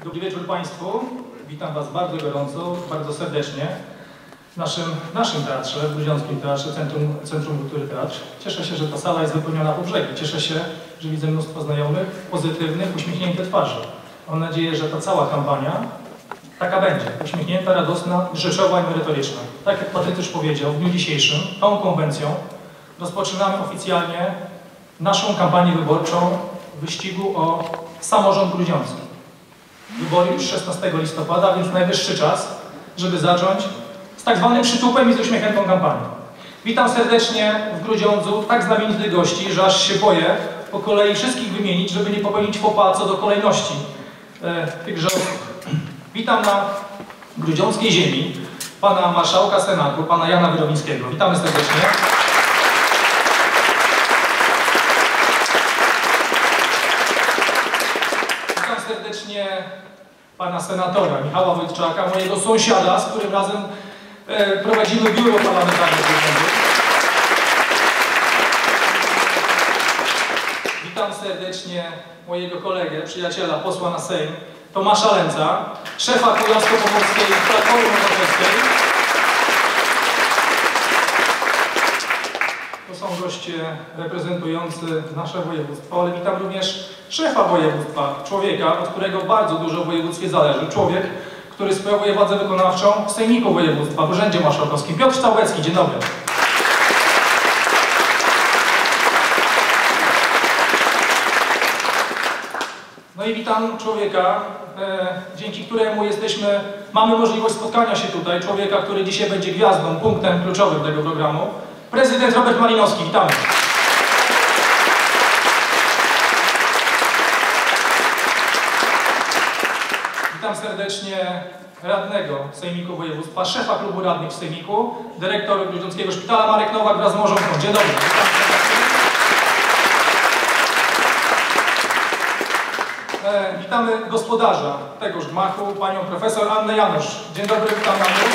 Dobry wieczór Państwu. Witam Was bardzo gorąco, bardzo serdecznie w naszym teatrze, w Grudziąckim Teatrze, Centrum Kultury Teatr. Cieszę się, że ta sala jest wypełniona po brzegi. Cieszę się, że widzę mnóstwo znajomych, pozytywnych, uśmiechnięte twarzy. Mam nadzieję, że ta cała kampania taka będzie. Uśmiechnięta, radosna, rzeczowa i merytoryczna. Tak jak Patryk już powiedział, w dniu dzisiejszym, tą konwencją rozpoczynamy oficjalnie naszą kampanię wyborczą wyścigu o samorząd grudziącki. Wybory już 16 listopada, więc najwyższy czas, żeby zacząć z tak zwanym przytupem i z uśmiechniętą kampanią. Witam serdecznie w Grudziądzu tak znamienitych gości, że aż się boję po kolei wszystkich wymienić, żeby nie popełnić faux pas co do kolejności tychże osób. Witam na grudziąckiej ziemi pana marszałka Senatu, pana Jana Wyrobińskiego. Witamy serdecznie. Witam serdecznie pana senatora Michała Wojtczaka, mojego sąsiada, z którym razem prowadzimy biuro parlamentarne w Grudziądzu. Witam serdecznie mojego kolegę, przyjaciela, posła na Sejm, Tomasza Lęca, szefa Kujawsko-Pomorskiej Platformy Obywatelskiej. To są goście reprezentujący nasze województwo, ale witam również szefa województwa, człowieka, od którego bardzo dużo w województwie zależy. Człowiek, który sprawuje władzę wykonawczą w Sejmiku Województwa, w Urzędzie Marszałkowskim. Piotr Całecki, dzień dobry. No i witam człowieka, dzięki któremu mamy możliwość spotkania się tutaj. Człowieka, który dzisiaj będzie gwiazdą, punktem kluczowym tego programu. Prezydent Robert Malinowski, witamy. Witam serdecznie radnego Sejmiku Województwa, szefa klubu radnych w Sejmiku, dyrektor Grudziąckiego Szpitala Marek Nowak wraz z małżonką. Dzień dobry. Witamy gospodarza tegoż gmachu, panią profesor Annę Janusz. Dzień dobry, witam Annu.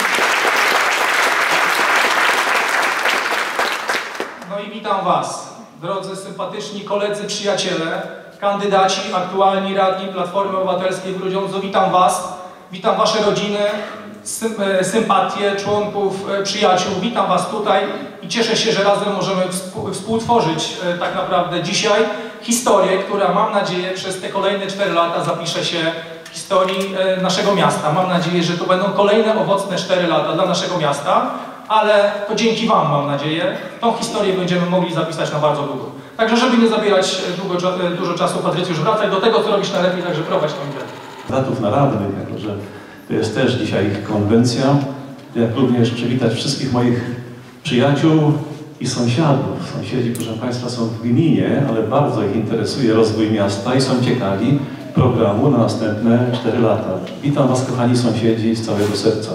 No i witam Was, drodzy sympatyczni koledzy, przyjaciele, kandydaci, aktualni radni Platformy Obywatelskiej w Grudziądzu. Witam Was, witam Wasze rodziny, sympatie, członków, przyjaciół. Witam Was tutaj i cieszę się, że razem możemy współtworzyć tak naprawdę dzisiaj historię, która, mam nadzieję, przez te kolejne 4 lata zapisze się w historii naszego miasta. Mam nadzieję, że to będą kolejne owocne 4 lata dla naszego miasta, ale to dzięki Wam, mam nadzieję, tą historię będziemy mogli zapisać na bardzo długo. Także, żeby nie zabierać dużo czasu, Patrycjusz, wracaj do tego, co robisz najlepiej, także prowadź tą imprezę. Kandydatów na radnych, jako że to jest też dzisiaj konwencja, jak również przywitać wszystkich moich przyjaciół i sąsiadów. Sąsiedzi, proszę Państwa, są w gminie, ale bardzo ich interesuje rozwój miasta i są ciekawi programu na następne 4 lata. Witam Was, kochani sąsiedzi, z całego serca.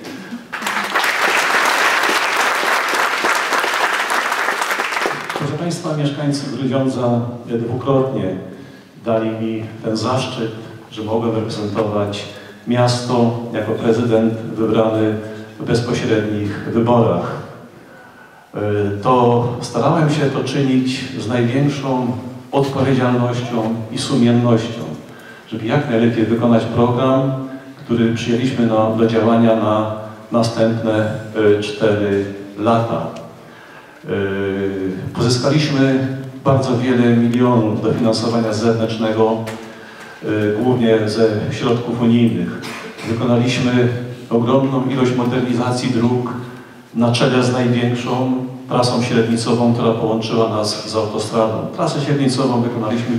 Proszę Państwa, mieszkańcy Grudziądza dwukrotnie dali mi ten zaszczyt, że mogłem reprezentować miasto jako prezydent wybrany w bezpośrednich wyborach. To starałem się to czynić z największą odpowiedzialnością i sumiennością, żeby jak najlepiej wykonać program, który przyjęliśmy do działania na następne 4 lata. Pozyskaliśmy bardzo wiele milionów dofinansowania zewnętrznego, głównie ze środków unijnych. Wykonaliśmy ogromną ilość modernizacji dróg na czele z największą trasą średnicową, która połączyła nas z autostradą. Trasę średnicową wykonaliśmy w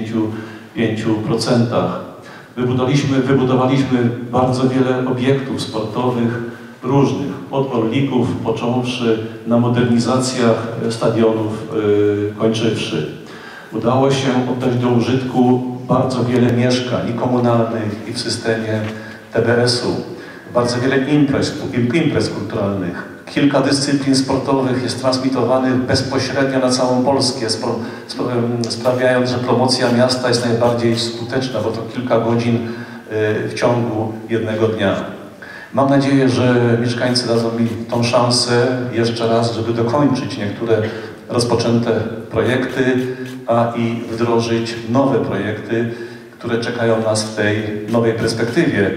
95%. Wybudowaliśmy bardzo wiele obiektów sportowych różnych, od orlików począwszy, na modernizacjach stadionów kończywszy. Udało się oddać do użytku bardzo wiele mieszkań i komunalnych, i w systemie TBS-u. Bardzo wiele imprez kulturalnych. Kilka dyscyplin sportowych jest transmitowanych bezpośrednio na całą Polskę, sprawiając, że promocja miasta jest najbardziej skuteczna, bo to kilka godzin w ciągu jednego dnia. Mam nadzieję, że mieszkańcy dadzą mi tą szansę jeszcze raz, żeby dokończyć niektóre rozpoczęte projekty, a i wdrożyć nowe projekty, które czekają nas w tej nowej perspektywie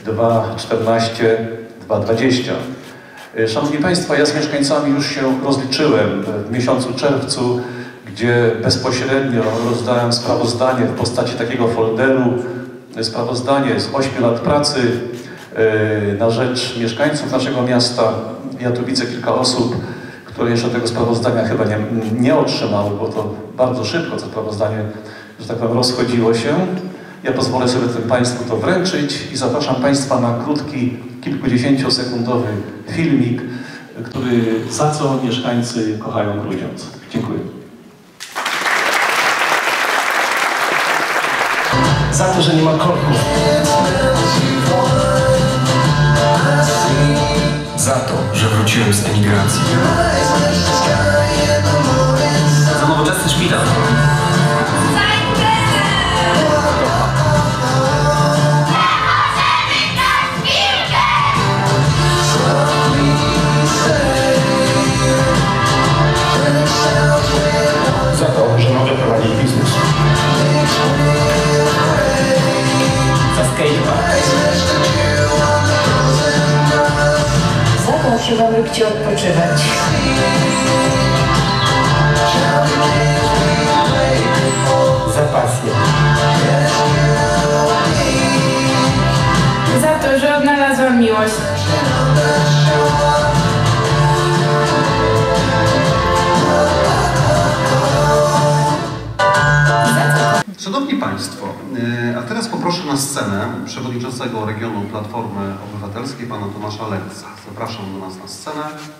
2014-2020. Szanowni Państwo, ja z mieszkańcami już się rozliczyłem w miesiącu czerwcu, gdzie bezpośrednio rozdałem sprawozdanie w postaci takiego folderu, sprawozdanie z 8 lat pracy na rzecz mieszkańców naszego miasta. Ja tu widzę kilka osób, które jeszcze tego sprawozdania chyba nie otrzymały, bo to bardzo szybko to sprawozdanie, że tak powiem, rozchodziło się. Ja pozwolę sobie Państwu to wręczyć i zapraszam Państwa na krótki, kilkudziesięciosekundowy filmik, za co mieszkańcy kochają Grudziądz. Dziękuję. Za to, że nie ma korków. Za to, że wróciłem z emigracji. Za nowoczesny szpital. Za to, że mogę prowadzić biznes. Za skatepark. Za to chyba gdzie odpoczywać. Za pasję. Za to, że odnalazłam miłość. Szanowni Państwo, a teraz poproszę na scenę przewodniczącego regionu Platformy Obywatelskiej, pana Tomasza Leksa. Zapraszam do nas na scenę.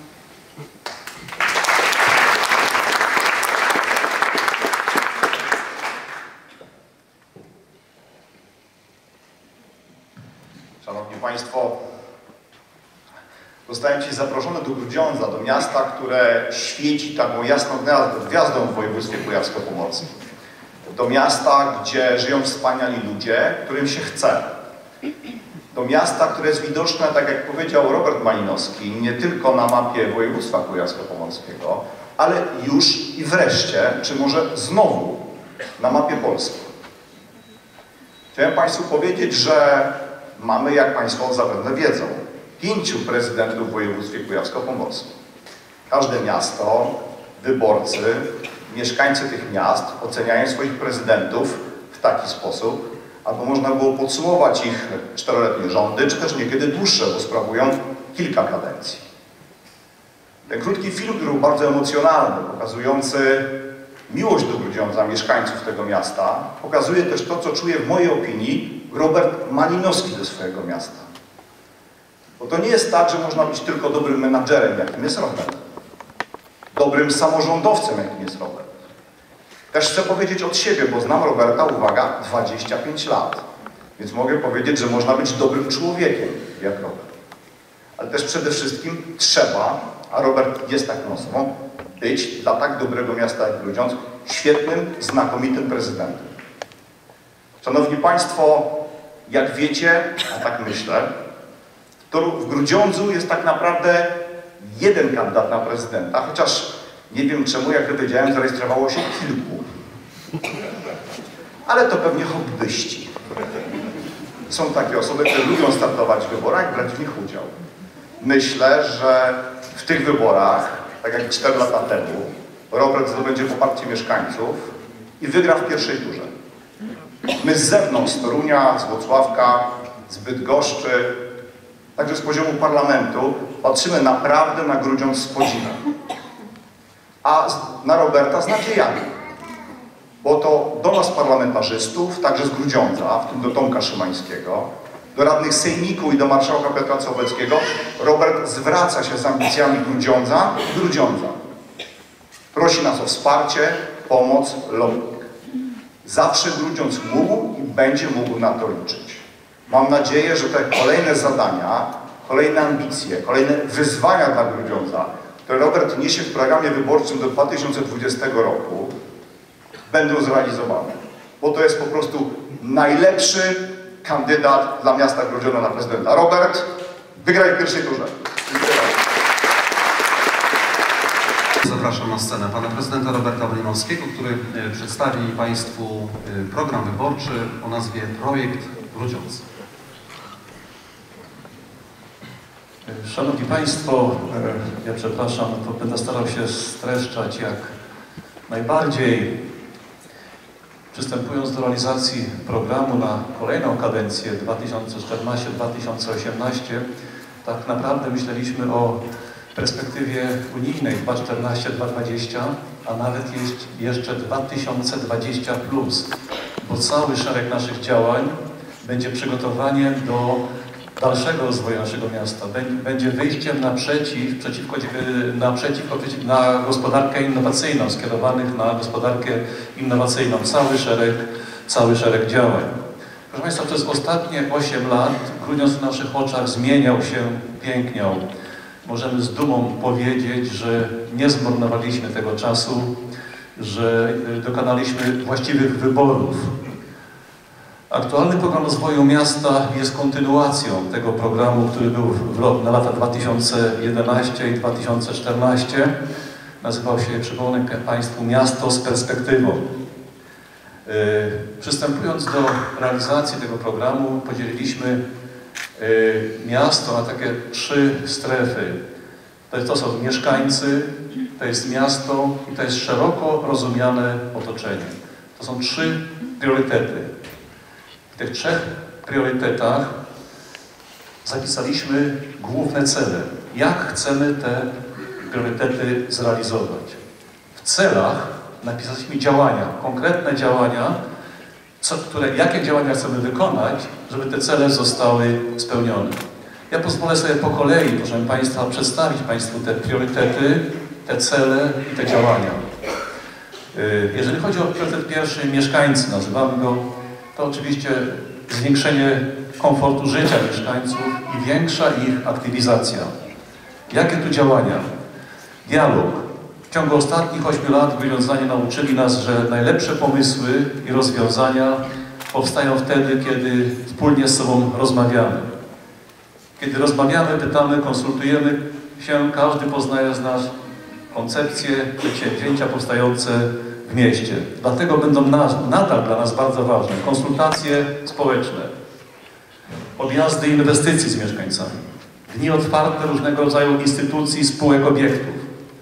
Szanowni Państwo, zostałem dzisiaj zaproszony do Grudziądza, do miasta, które świeci taką jasną gwiazdą w województwie kujawsko-pomorskim. Do miasta, gdzie żyją wspaniali ludzie, którym się chce. Do miasta, które jest widoczne, tak jak powiedział Robert Malinowski, nie tylko na mapie województwa kujawsko-pomorskiego, ale już i wreszcie, czy może znowu, na mapie Polski. Chciałem Państwu powiedzieć, że mamy, jak Państwo zapewne wiedzą, 5 prezydentów w województwie kujawsko-pomorskim. Każde miasto, wyborcy, mieszkańcy tych miast oceniają swoich prezydentów w taki sposób, aby można było podsumować ich 4-letnie rządy, czy też niekiedy dłuższe, bo sprawują kilka kadencji. Ten krótki film, który był bardzo emocjonalny, pokazujący miłość do Grudziądza, mieszkańców tego miasta, pokazuje też to, co czuje w mojej opinii Robert Malinowski do swojego miasta. Bo to nie jest tak, że można być tylko dobrym menadżerem, jakim jest Robert. Dobrym samorządowcem, jakim jest Robert. Też chcę powiedzieć od siebie, bo znam Roberta, uwaga, 25 lat. Więc mogę powiedzieć, że można być dobrym człowiekiem, jak Robert. Ale też przede wszystkim trzeba, a Robert jest taką osobą, być dla tak dobrego miasta jak Grudziądz świetnym, znakomitym prezydentem. Szanowni Państwo, jak wiecie, a tak myślę, to w Grudziądzu jest tak naprawdę jeden kandydat na prezydenta, chociaż nie wiem czemu, jak dowiedziałem, zarejestrowało się kilku. Ale to pewnie hobbyści. Są takie osoby, które lubią startować w wyborach i brać w nich udział. Myślę, że w tych wyborach, tak jak 4 lata temu, Robert zdobędzie poparcie mieszkańców i wygra w pierwszej turze. My z zewnątrz, z Torunia, z Włocławka, z Bydgoszczy, także z poziomu parlamentu, patrzymy naprawdę na Grudziądz z podziwem. A na Roberta z nadziejami. Bo to do nas parlamentarzystów, także z Grudziądza, w tym do Tomka Szymańskiego, do radnych sejmiku i do marszałka Piotra Sobeckiego, Robert zwraca się z ambicjami Grudziądza. Prosi nas o wsparcie, pomoc, lobbying. Zawsze Grudziądz mógł i będzie mógł na to liczyć. Mam nadzieję, że te kolejne zadania, kolejne ambicje, kolejne wyzwania dla Grudziądza, które Robert niesie w programie wyborczym do 2020 roku, będą zrealizowane. Bo to jest po prostu najlepszy kandydat dla miasta Grudziądza na prezydenta. Robert, wygraj w pierwszej turze. Dziękuję bardzo. zapraszam na scenę pana prezydenta Roberta Malinowskiego, który przedstawi państwu program wyborczy o nazwie Projekt Grudziądz. Szanowni Państwo, ja przepraszam, to będę starał się streszczać jak najbardziej. Przystępując do realizacji programu na kolejną kadencję 2014-2018, tak naprawdę myśleliśmy o perspektywie unijnej 2014-2020, a nawet jeszcze 2020+, bo cały szereg naszych działań będzie przygotowaniem do dalszego rozwoju naszego miasta, będzie wyjściem na gospodarkę innowacyjną, skierowanych na gospodarkę innowacyjną, cały szereg działań. Proszę Państwa, przez ostatnie 8 lat Grudziądz w naszych oczach zmieniał się, piękniał. Możemy z dumą powiedzieć, że nie zmarnowaliśmy tego czasu, że dokonaliśmy właściwych wyborów. Aktualny program rozwoju miasta jest kontynuacją tego programu, który był na lata 2011 i 2014. Nazywał się, przypomnę Państwu, Miasto z perspektywą. Przystępując do realizacji tego programu, podzieliliśmy miasto na takie 3 strefy. To są mieszkańcy, to jest miasto i to jest szeroko rozumiane otoczenie. To są 3 priorytety. W tych 3 priorytetach zapisaliśmy główne cele. Jak chcemy te priorytety zrealizować? W celach napisaliśmy działania, konkretne działania, jakie działania chcemy wykonać, żeby te cele zostały spełnione. Ja pozwolę sobie po kolei, proszę Państwa, przedstawić Państwu te priorytety, te cele i te działania. Jeżeli chodzi o priorytet pierwszy, mieszkańcy, nazywamy go, to oczywiście zwiększenie komfortu życia mieszkańców i większa ich aktywizacja. Jakie tu działania? Dialog. W ciągu ostatnich 8 lat Grudziądzanie nauczyli nas, że najlepsze pomysły i rozwiązania powstają wtedy, kiedy wspólnie z sobą rozmawiamy. Kiedy rozmawiamy, pytamy, konsultujemy się, każdy poznaje z nas koncepcje, przedsięwzięcia powstające w mieście. Dlatego będą nadal dla nas bardzo ważne konsultacje społeczne, objazdy inwestycji z mieszkańcami, dni otwarte różnego rodzaju instytucji, spółek, obiektów,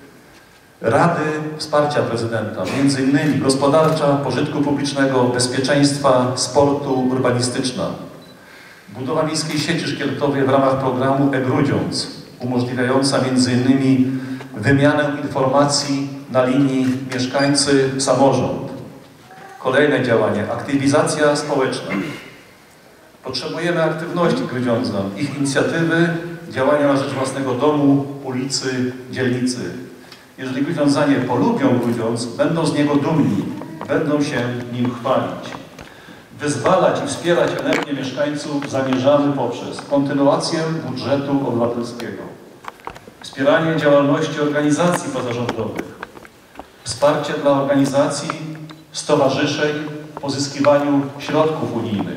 rady wsparcia prezydenta, między innymi gospodarcza, pożytku publicznego, bezpieczeństwa, sportu, urbanistyczna, budowa miejskiej sieci szkieletowej w ramach programu e-Grudziądz, umożliwiająca między innymi wymianę informacji na linii mieszkańcy-samorząd. Kolejne działanie, aktywizacja społeczna. Potrzebujemy aktywności Grudziądzan, ich inicjatywy, działania na rzecz własnego domu, ulicy, dzielnicy. Jeżeli Grudziądzanie polubią Grudziądz, będą z niego dumni, będą się nim chwalić. Wyzwalać i wspierać energię mieszkańców zamierzamy poprzez kontynuację budżetu obywatelskiego, wspieranie działalności organizacji pozarządowych, wsparcie dla organizacji, stowarzyszeń w pozyskiwaniu środków unijnych,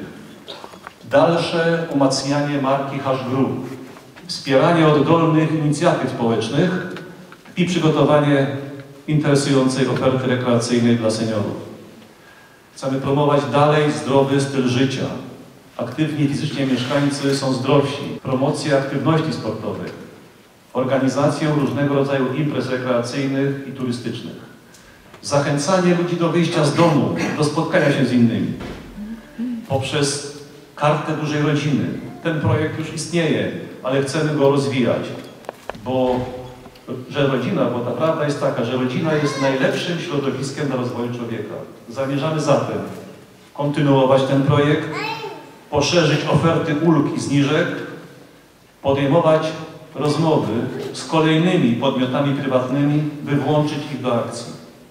dalsze umacnianie marki Hash Group, wspieranie oddolnych inicjatyw społecznych i przygotowanie interesującej oferty rekreacyjnej dla seniorów. Chcemy promować dalej zdrowy styl życia. Aktywni fizycznie mieszkańcy są zdrowsi. Promocja aktywności sportowych. Organizację różnego rodzaju imprez rekreacyjnych i turystycznych. Zachęcanie ludzi do wyjścia z domu, do spotkania się z innymi. Poprzez Kartę Dużej Rodziny. Ten projekt już istnieje, ale chcemy go rozwijać, bo ta prawda jest taka, że rodzina jest najlepszym środowiskiem dla rozwoju człowieka. Zamierzamy zatem kontynuować ten projekt, poszerzyć oferty ulg i zniżek, podejmować rozmowy z kolejnymi podmiotami prywatnymi, by włączyć ich do akcji.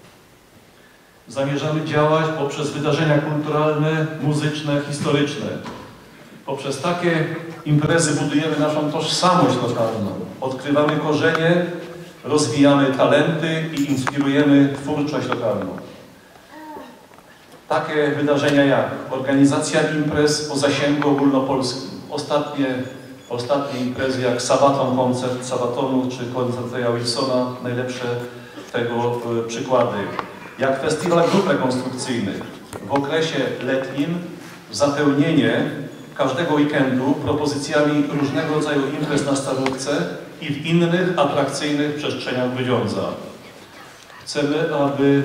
Zamierzamy działać poprzez wydarzenia kulturalne, muzyczne, historyczne. Poprzez takie imprezy budujemy naszą tożsamość lokalną, odkrywamy korzenie, rozwijamy talenty i inspirujemy twórczość lokalną. Takie wydarzenia jak organizacja imprez o zasięgu ogólnopolskim. Ostatnie imprezy jak Sabaton, koncert Sabatonu czy koncert Wilsona, najlepsze tego przykłady, jak festiwal grup rekonstrukcyjnych. W okresie letnim zapełnienie każdego weekendu propozycjami różnego rodzaju imprez na Starówce i w innych atrakcyjnych przestrzeniach Grudziądza. Chcemy, aby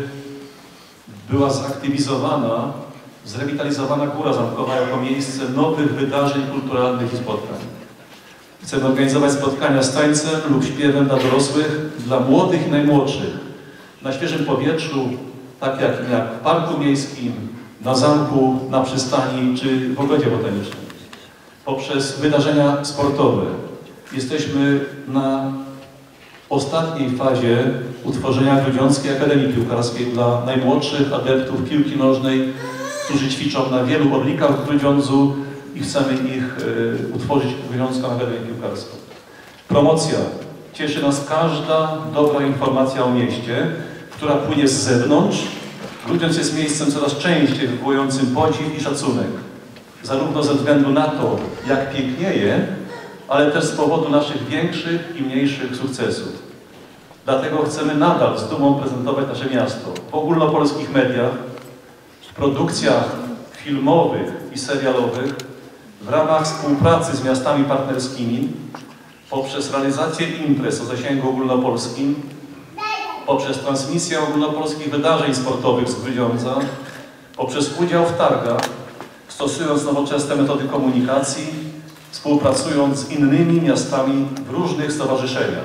była zaktywizowana, zrewitalizowana Góra Zamkowa jako miejsce nowych wydarzeń kulturalnych i spotkań. Chcemy organizować spotkania z tańcem lub śpiewem dla dorosłych, dla młodych i najmłodszych, na świeżym powietrzu, tak jak w parku miejskim, na zamku, na przystani czy w ogrodzie botanicznym. Poprzez wydarzenia sportowe. Jesteśmy na ostatniej fazie utworzenia Grudziąckiej Akademii Piłkarskiej dla najmłodszych adeptów piłki nożnej, którzy ćwiczą na wielu odlikach w Grudziądzu i chcemy ich utworzyć Grudziącką Akademię Piłkarską. Promocja. Cieszy nas każda dobra informacja o mieście, która płynie z zewnątrz. Grudziądz jest miejscem coraz częściej wywołującym podziw i szacunek. Zarówno ze względu na to, jak pięknieje, ale też z powodu naszych większych i mniejszych sukcesów. Dlatego chcemy nadal z dumą prezentować nasze miasto w ogólnopolskich mediach, w produkcjach filmowych i serialowych, w ramach współpracy z miastami partnerskimi, poprzez realizację imprez o zasięgu ogólnopolskim, poprzez transmisję ogólnopolskich wydarzeń sportowych z Grudziądza, poprzez udział w targach, stosując nowoczesne metody komunikacji, współpracując z innymi miastami w różnych stowarzyszeniach.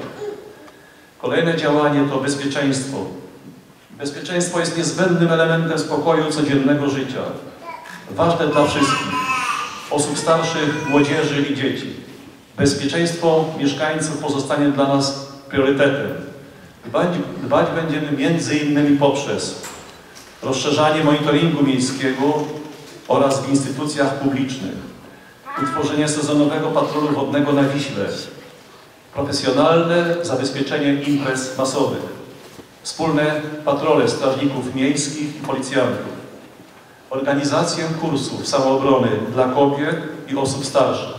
Kolejne działanie to bezpieczeństwo. Bezpieczeństwo jest niezbędnym elementem spokoju codziennego życia. Ważne dla wszystkich, osób starszych, młodzieży i dzieci. Bezpieczeństwo mieszkańców pozostanie dla nas priorytetem. Dbać będziemy między innymi poprzez rozszerzanie monitoringu miejskiego oraz w instytucjach publicznych, utworzenie sezonowego patrolu wodnego na Wiśle, profesjonalne zabezpieczenie imprez masowych, wspólne patrole strażników miejskich i policjantów, organizację kursów samoobrony dla kobiet i osób starszych.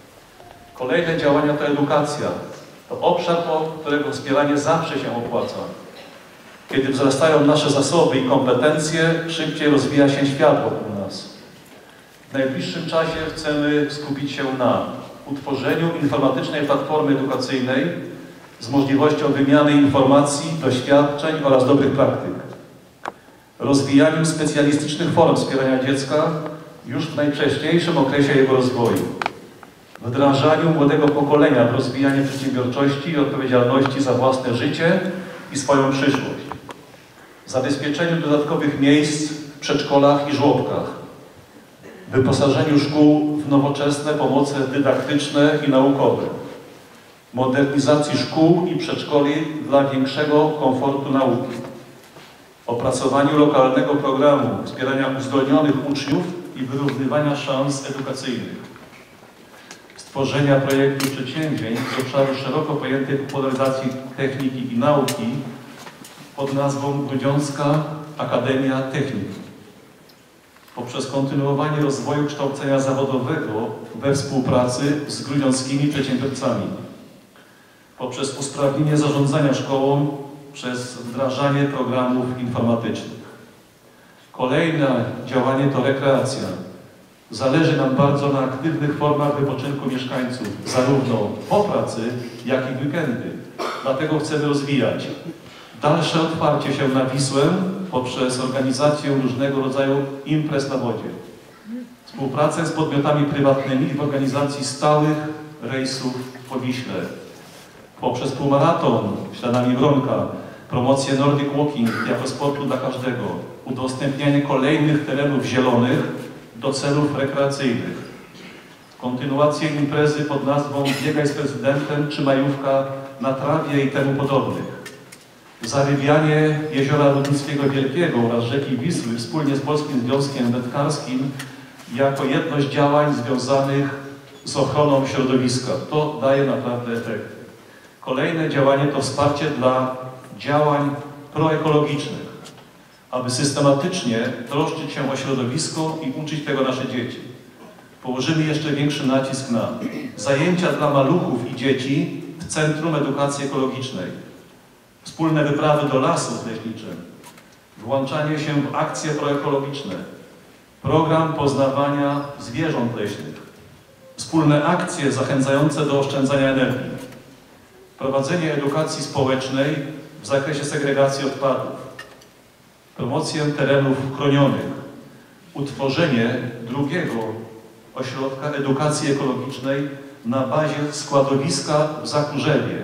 Kolejne działania to edukacja. To obszar, którego wspieranie zawsze się opłaca. Kiedy wzrastają nasze zasoby i kompetencje, szybciej rozwija się świat wokół nas. W najbliższym czasie chcemy skupić się na utworzeniu informatycznej platformy edukacyjnej z możliwością wymiany informacji, doświadczeń oraz dobrych praktyk. Rozwijaniu specjalistycznych form wspierania dziecka już w najwcześniejszym okresie jego rozwoju. Wdrażaniu młodego pokolenia w rozwijanie przedsiębiorczości i odpowiedzialności za własne życie i swoją przyszłość. Zabezpieczeniu dodatkowych miejsc w przedszkolach i żłobkach. Wyposażeniu szkół w nowoczesne pomoce dydaktyczne i naukowe. Modernizacji szkół i przedszkoli dla większego komfortu nauki. Opracowaniu lokalnego programu wspierania uzdolnionych uczniów i wyrównywania szans edukacyjnych. Stworzenia projektu przedsięwzięć z obszaru szeroko pojętej popularyzacji techniki i nauki pod nazwą Grudziącka Akademia Techniki. Poprzez kontynuowanie rozwoju kształcenia zawodowego we współpracy z grudziąckimi przedsiębiorcami. Poprzez usprawnienie zarządzania szkołą przez wdrażanie programów informatycznych. Kolejne działanie to rekreacja. Zależy nam bardzo na aktywnych formach wypoczynku mieszkańców, zarówno po pracy, jak i w weekendy. Dlatego chcemy rozwijać dalsze otwarcie się na Wisłę poprzez organizację różnego rodzaju imprez na wodzie. Współpracę z podmiotami prywatnymi w organizacji stałych rejsów po Wiśle. Poprzez półmaraton śladami Wronka, promocję Nordic Walking jako sportu dla każdego, udostępnianie kolejnych terenów zielonych do celów rekreacyjnych, kontynuację imprezy pod nazwą Biegaj z prezydentem czy Majówka na trawie i temu podobnych, zarybianie Jeziora Rudnickiego Wielkiego oraz rzeki Wisły wspólnie z Polskim Związkiem Wędkarskim jako jedność działań związanych z ochroną środowiska. To daje naprawdę efekty. Kolejne działanie to wsparcie dla działań proekologicznych, aby systematycznie troszczyć się o środowisko i uczyć tego nasze dzieci. Położymy jeszcze większy nacisk na zajęcia dla maluchów i dzieci w Centrum Edukacji Ekologicznej, wspólne wyprawy do lasów leśniczych, włączanie się w akcje proekologiczne, program poznawania zwierząt leśnych, wspólne akcje zachęcające do oszczędzania energii, prowadzenie edukacji społecznej w zakresie segregacji odpadów, promocję terenów chronionych, utworzenie drugiego ośrodka edukacji ekologicznej na bazie składowiska w Zakurzewie.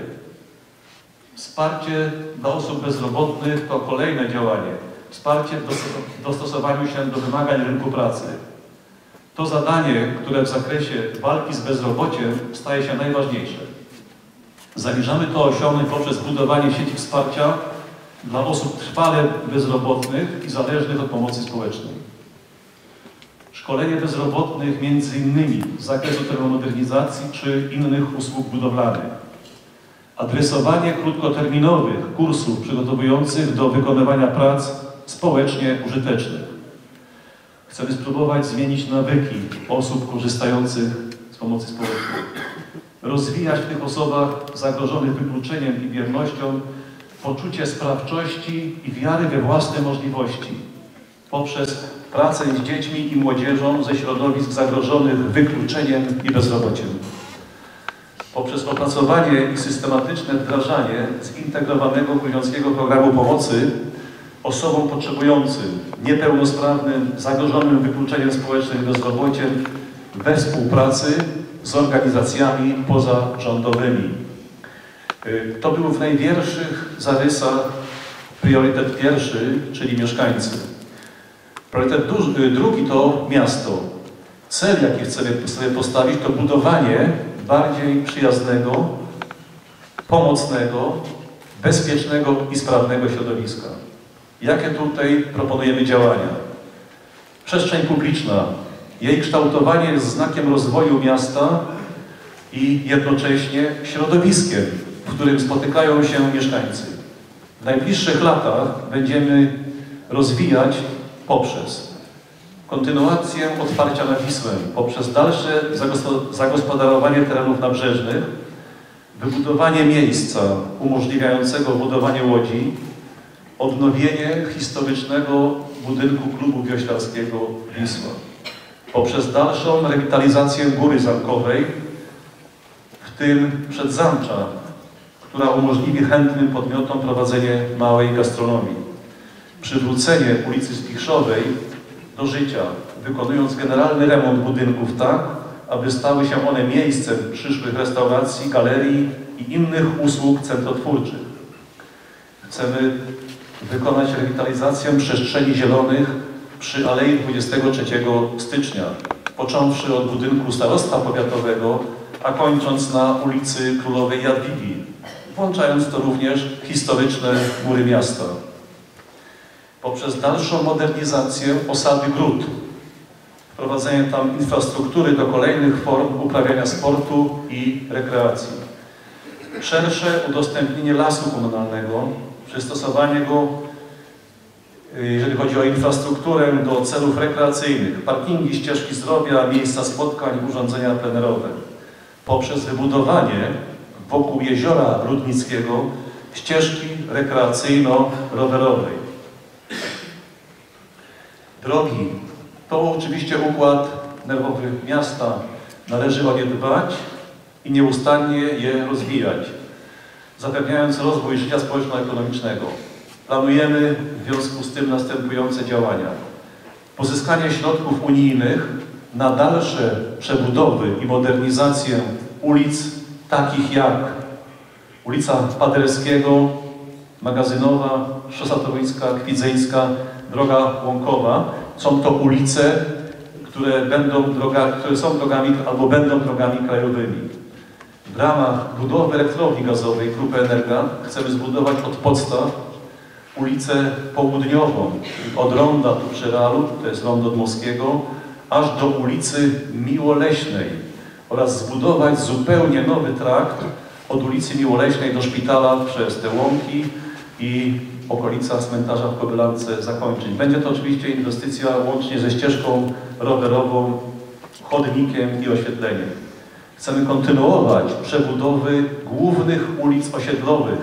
Wsparcie dla osób bezrobotnych to kolejne działanie. Wsparcie w dostosowaniu się do wymagań rynku pracy. To zadanie, które w zakresie walki z bezrobociem staje się najważniejsze. Zamierzamy to osiągnąć poprzez budowanie sieci wsparcia dla osób trwale bezrobotnych i zależnych od pomocy społecznej. Szkolenie bezrobotnych m.in. z zakresu termomodernizacji czy innych usług budowlanych. Adresowanie krótkoterminowych kursów przygotowujących do wykonywania prac społecznie użytecznych. Chcemy spróbować zmienić nawyki osób korzystających z pomocy społecznej. Rozwijać w tych osobach zagrożonych wykluczeniem i biernością poczucie sprawczości i wiary we własne możliwości poprzez pracę z dziećmi i młodzieżą ze środowisk zagrożonych wykluczeniem i bezrobociem. Poprzez opracowanie i systematyczne wdrażanie zintegrowanego gruziąckiego programu pomocy osobom potrzebującym, niepełnosprawnym, zagrożonym wykluczeniem społecznym i bezrobociem we współpracy z organizacjami pozarządowymi. To był w najwierszych zarysach priorytet pierwszy, czyli mieszkańcy. Priorytet drugi to miasto. Cel, jaki chcemy sobie postawić, to budowanie bardziej przyjaznego, pomocnego, bezpiecznego i sprawnego środowiska. Jakie tutaj proponujemy działania? Przestrzeń publiczna. Jej kształtowanie jest znakiem rozwoju miasta i jednocześnie środowiskiem, w którym spotykają się mieszkańcy. W najbliższych latach będziemy rozwijać poprzez kontynuację otwarcia na Wisłę, poprzez dalsze zagospodarowanie terenów nabrzeżnych, wybudowanie miejsca umożliwiającego budowanie łodzi, odnowienie historycznego budynku klubu wioślarskiego Wisła, poprzez dalszą rewitalizację Góry Zamkowej, w tym Przedzamcza, która umożliwi chętnym podmiotom prowadzenie małej gastronomii, przywrócenie ulicy Spichrzowej do życia, wykonując generalny remont budynków tak, aby stały się one miejscem przyszłych restauracji, galerii i innych usług centrotwórczych. Chcemy wykonać rewitalizację przestrzeni zielonych przy Alei 23 stycznia, począwszy od budynku starostwa powiatowego, a kończąc na ulicy Królowej Jadwigi, włączając to również historyczne mury miasta. Poprzez dalszą modernizację osady Gród, wprowadzenie tam infrastruktury do kolejnych form uprawiania sportu i rekreacji. Szersze udostępnienie lasu komunalnego, przystosowanie go, jeżeli chodzi o infrastrukturę, do celów rekreacyjnych, parkingi, ścieżki zdrowia, miejsca spotkań, urządzenia plenerowe. Poprzez wybudowanie wokół jeziora Rudnickiego ścieżki rekreacyjno-rowerowej. Drogi to oczywiście układ nerwowy miasta. Należy o nie dbać i nieustannie je rozwijać, zapewniając rozwój życia społeczno-ekonomicznego. Planujemy w związku z tym następujące działania. Pozyskanie środków unijnych na dalsze przebudowy i modernizację ulic takich jak ulica Paderewskiego, Magazynowa, Szosa Toruńska, Kwidzyńska, Droga Łąkowa. Są to ulice, które są drogami albo będą drogami krajowymi. W ramach budowy elektrowni gazowej Grupy Energa chcemy zbudować od podstaw ulicę Południową, od ronda tu przy Realu, to jest rondo Dmowskiego, aż do ulicy Miłoleśnej oraz zbudować zupełnie nowy trakt od ulicy Miłoleśnej do szpitala przez te łąki i okolica cmentarza w Kobylance zakończyć. Będzie to oczywiście inwestycja łącznie ze ścieżką rowerową, chodnikiem i oświetleniem. Chcemy kontynuować przebudowy głównych ulic osiedlowych,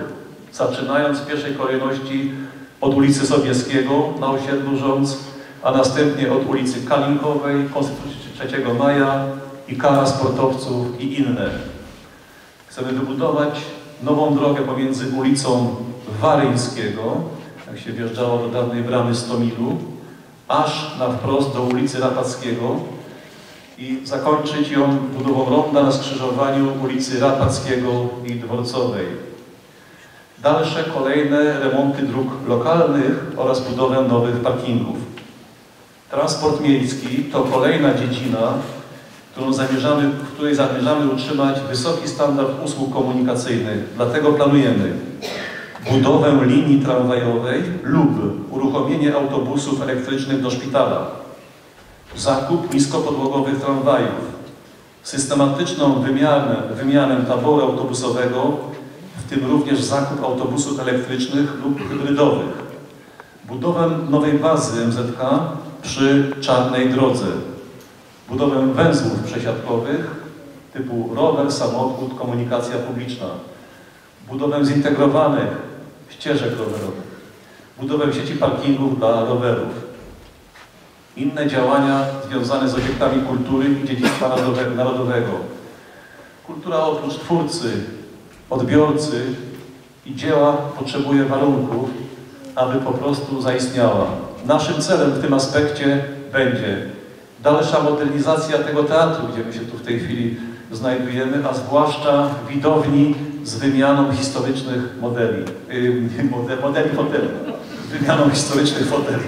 zaczynając w pierwszej kolejności od ulicy Sobieskiego na osiedlu Rządz, a następnie od ulicy Kalinkowej, Konstytucji 3 Maja i Kara Sportowców i inne. Chcemy wybudować nową drogę pomiędzy ulicą Waryńskiego, jak się wjeżdżało do dawnej bramy Stomilu, aż na wprost do ulicy Rapackiego i zakończyć ją budową ronda na skrzyżowaniu ulicy Rapackiego i Dworcowej. Dalsze kolejne remonty dróg lokalnych oraz budowę nowych parkingów. Transport miejski to kolejna dziedzina, w której zamierzamy utrzymać wysoki standard usług komunikacyjnych. Dlatego planujemy budowę linii tramwajowej lub uruchomienie autobusów elektrycznych do szpitala, zakup niskopodłogowych tramwajów, systematyczną wymianę taboru autobusowego, w tym również zakup autobusów elektrycznych lub hybrydowych, budowę nowej bazy MZK przy Czarnej Drodze, budowę węzłów przesiadkowych typu rower, samochód, komunikacja publiczna, budowę zintegrowanych ścieżek rowerowych, budowę sieci parkingów dla rowerów, inne działania związane z obiektami kultury i dziedzictwa narodowego. Kultura oprócz twórcy, odbiorcy i dzieła potrzebuje warunków, aby po prostu zaistniała. Naszym celem w tym aspekcie będzie dalsza modernizacja tego teatru, gdzie my się tu w tej chwili znajdujemy, a zwłaszcza widowni z wymianą historycznych modeli. Modeli foteli. Z wymianą historycznych foteli.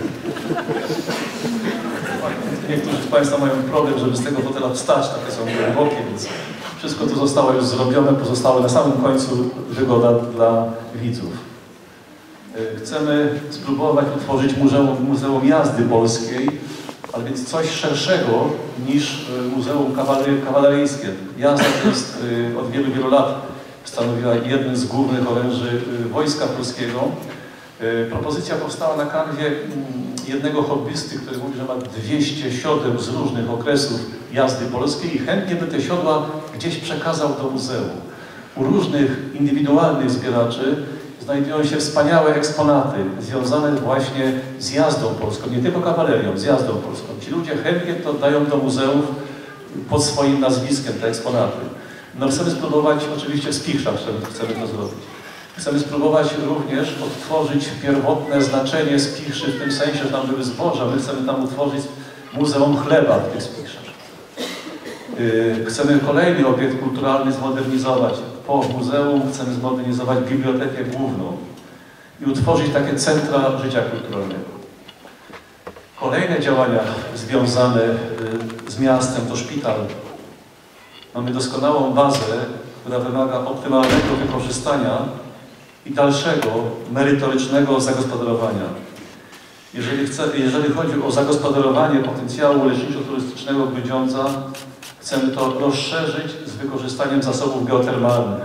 Niektórzy z Państwa mają problem, żeby z tego fotela wstać, takie są głębokie, więc wszystko to zostało już zrobione, pozostało na samym końcu wygoda dla widzów. Chcemy spróbować utworzyć Muzeum Jazdy Polskiej, ale więc coś szerszego niż Muzeum Kawaleryjskie. Jazda to jest od wielu, wielu lat stanowiła jeden z głównych oręży Wojska Polskiego. Propozycja powstała na kanwie jednego hobbysty, który mówi, że ma 200 siodeł z różnych okresów jazdy polskiej i chętnie by te siodła gdzieś przekazał do muzeum. U różnych indywidualnych zbieraczy znajdują się wspaniałe eksponaty związane właśnie z jazdą polską, nie tylko kawalerią, z jazdą polską. Ci ludzie chętnie to dają do muzeów pod swoim nazwiskiem, te eksponaty. No chcemy spróbować, oczywiście w Spichrzach chcemy to zrobić. Chcemy spróbować również odtworzyć pierwotne znaczenie Spichrzy w tym sensie, że tam były zboża. My chcemy tam utworzyć Muzeum Chleba w tych Spichrzach. Chcemy kolejny obiekt kulturalny zmodernizować. Po muzeum chcemy zmodernizować bibliotekę główną i utworzyć takie centra życia kulturalnego. Kolejne działania związane z miastem to szpital. Mamy doskonałą bazę, która wymaga optymalnego wykorzystania i dalszego, merytorycznego zagospodarowania. Jeżeli chodzi o zagospodarowanie potencjału leczniczo-turystycznego Grudziądza, chcemy to rozszerzyć z wykorzystaniem zasobów geotermalnych.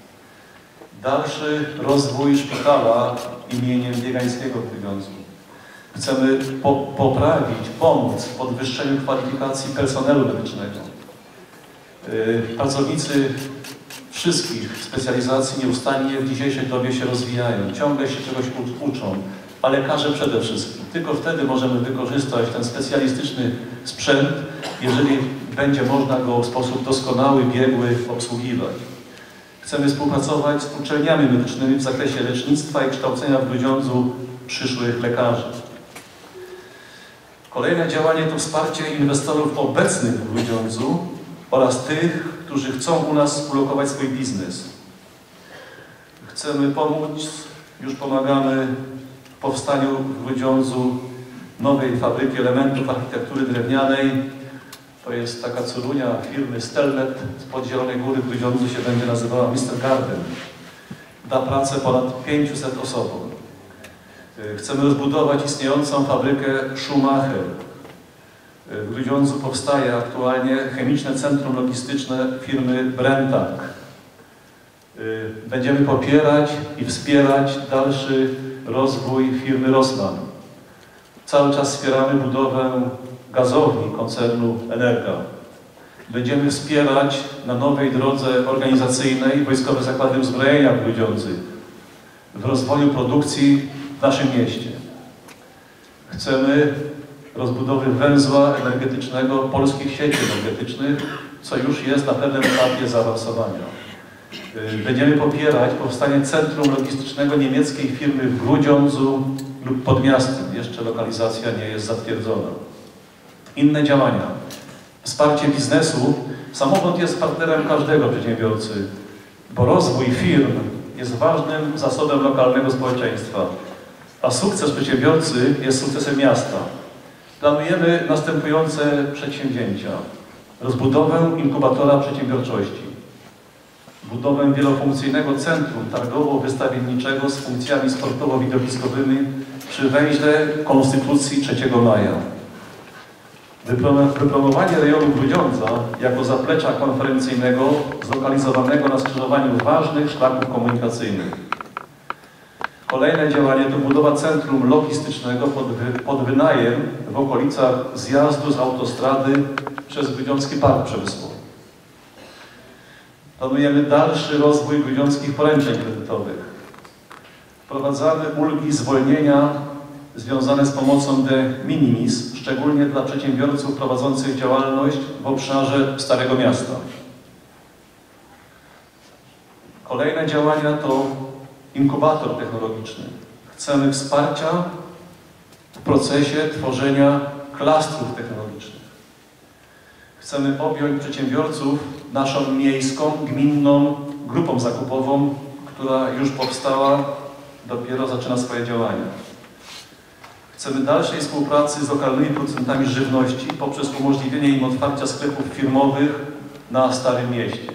Dalszy rozwój szpitala imieniem Biegańskiego w Grudziądzu. Chcemy poprawić, pomóc w podwyższeniu kwalifikacji personelu medycznego. Pracownicy wszystkich specjalizacji nieustannie w dzisiejszej dobie się rozwijają, ciągle się czegoś uczą, a lekarze przede wszystkim. Tylko wtedy możemy wykorzystać ten specjalistyczny sprzęt, jeżeli będzie można go w sposób doskonały, biegły obsługiwać. Chcemy współpracować z uczelniami medycznymi w zakresie lecznictwa i kształcenia w Grudziądzu przyszłych lekarzy. Kolejne działanie to wsparcie inwestorów obecnych w Grudziądzu oraz tych, którzy chcą u nas ulokować swój biznes. Chcemy pomóc, już pomagamy w powstaniu w Grudziądzu nowej fabryki elementów architektury drewnianej. To jest taka córunia firmy Stelmet spod Zielonej Góry w Grudziądzu, się będzie nazywała Mr. Garden. Da pracę ponad 500 osobom. Chcemy rozbudować istniejącą fabrykę Schumacher. W Grudziądzu powstaje aktualnie chemiczne centrum logistyczne firmy Brenntag. Będziemy popierać i wspierać dalszy rozwój firmy Rossmann. Cały czas wspieramy budowę gazowni koncernu Energa. Będziemy wspierać na nowej drodze organizacyjnej Wojskowe Zakłady Uzbrojenia w Grudziądzu. w rozwoju produkcji w naszym mieście. Chcemy rozbudowy węzła energetycznego polskich sieci energetycznych, co już jest na pewnym etapie zaawansowania. Będziemy popierać powstanie centrum logistycznego niemieckiej firmy w Grudziądzu lub pod miastem. Jeszcze lokalizacja nie jest zatwierdzona. Inne działania. Wsparcie biznesu. Samorząd jest partnerem każdego przedsiębiorcy, bo rozwój firm jest ważnym zasobem lokalnego społeczeństwa, a sukces przedsiębiorcy jest sukcesem miasta. Planujemy następujące przedsięwzięcia. Rozbudowę inkubatora przedsiębiorczości, budowę wielofunkcyjnego centrum targowo-wystawienniczego z funkcjami sportowo-widowiskowymi przy węźle Konstytucji 3 maja. Wypromowanie rejonu Grudziądza jako zaplecza konferencyjnego zlokalizowanego na skrzyżowaniu ważnych szlaków komunikacyjnych. Kolejne działanie to budowa centrum logistycznego pod wynajem w okolicach zjazdu z autostrady przez Grudziącki Park Przemysłowy. Planujemy dalszy rozwój grudziąckich poręczeń kredytowych. Wprowadzamy ulgi zwolnienia związane z pomocą de minimis, szczególnie dla przedsiębiorców prowadzących działalność w obszarze Starego Miasta. Kolejne działania to inkubator technologiczny. Chcemy wsparcia w procesie tworzenia klastrów technologicznych. Chcemy objąć przedsiębiorców naszą miejską, gminną grupą zakupową, która już powstała, dopiero zaczyna swoje działania. Chcemy dalszej współpracy z lokalnymi producentami żywności poprzez umożliwienie im otwarcia sklepów firmowych na Starym Mieście.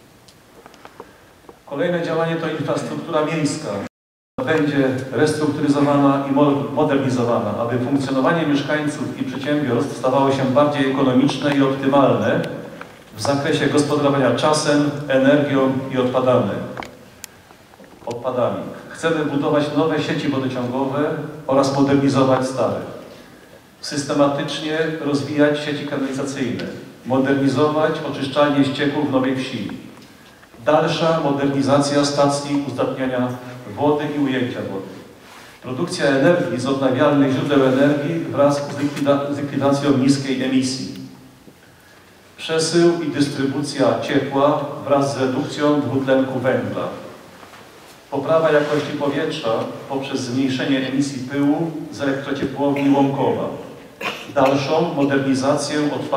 Kolejne działanie to infrastruktura miejska. Będzie restrukturyzowana i modernizowana, aby funkcjonowanie mieszkańców i przedsiębiorstw stawało się bardziej ekonomiczne i optymalne w zakresie gospodarowania czasem, energią i odpadami. Chcemy budować nowe sieci wodociągowe oraz modernizować stare. Systematycznie rozwijać sieci kanalizacyjne, modernizować oczyszczalnie ścieków w Nowej Wsi. Dalsza modernizacja stacji uzdatniania wody i ujęcia wody. Produkcja energii z odnawialnych źródeł energii wraz z likwidacją niskiej emisji. Przesył i dystrybucja ciepła wraz z redukcją dwutlenku węgla. Poprawa jakości powietrza poprzez zmniejszenie emisji pyłu z elektrociepłowni Łomkowa. Dalszą modernizację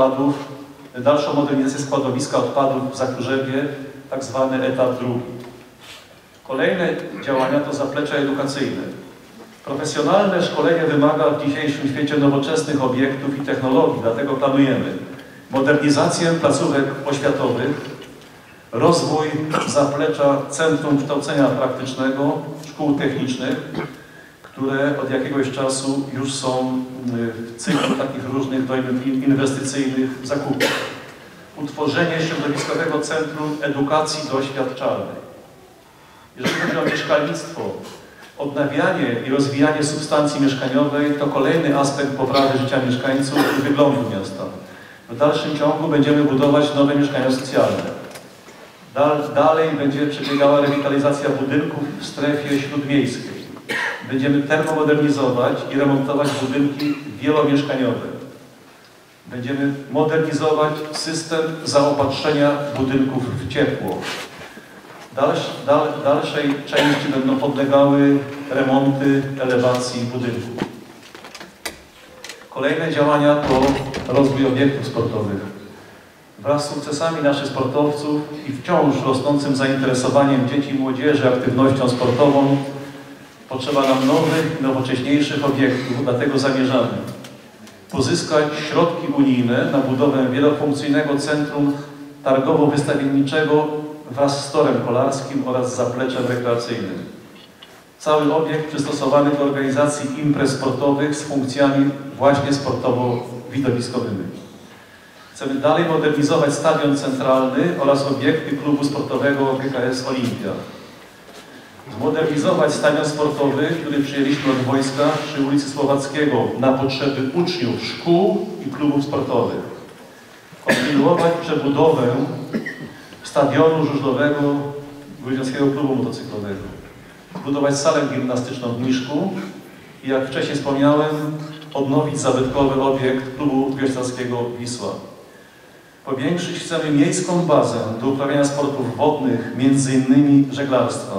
składowiska odpadów w Zakurzewie, tak zwany etap drugi. Kolejne działania to zaplecze edukacyjne. Profesjonalne szkolenie wymaga w dzisiejszym świecie nowoczesnych obiektów i technologii, dlatego planujemy modernizację placówek oświatowych, rozwój zaplecza Centrum Kształcenia Praktycznego, szkół technicznych, które od jakiegoś czasu już są w cyklu takich różnych inwestycyjnych zakupów. Utworzenie środowiskowego Centrum Edukacji Doświadczalnej. Jeżeli chodzi o mieszkalnictwo, odnawianie i rozwijanie substancji mieszkaniowej to kolejny aspekt poprawy życia mieszkańców i wyglądu miasta. W dalszym ciągu będziemy budować nowe mieszkania socjalne. Dalej będzie przebiegała rewitalizacja budynków w strefie śródmiejskiej. Będziemy termomodernizować i remontować budynki wielomieszkaniowe. Będziemy modernizować system zaopatrzenia budynków w ciepło. Dalszej części będą podlegały remonty elewacji budynków. Kolejne działania to rozwój obiektów sportowych. Wraz z sukcesami naszych sportowców i wciąż rosnącym zainteresowaniem dzieci i młodzieży aktywnością sportową potrzeba nam nowych i nowocześniejszych obiektów, dlatego zamierzamy pozyskać środki unijne na budowę wielofunkcyjnego centrum targowo-wystawienniczego wraz z torem kolarskim oraz zapleczem rekreacyjnym. Cały obiekt przystosowany do organizacji imprez sportowych z funkcjami właśnie sportowo-widowiskowymi. Chcemy dalej modernizować stadion centralny oraz obiekty klubu sportowego GKS Olimpia. Zmodernizować stadion sportowy, który przyjęliśmy od wojska przy ulicy Słowackiego na potrzeby uczniów szkół i klubów sportowych. Kontynuować przebudowę stadionu żużlowego Grudziąckiego Klubu Motocyklowego. zbudować salę gimnastyczną w Mniszku i jak wcześniej wspomniałem, odnowić zabytkowy obiekt klubu wioślarskiego Wisła. Powiększyć chcemy miejską bazę do uprawiania sportów wodnych, m.in. żeglarstwa.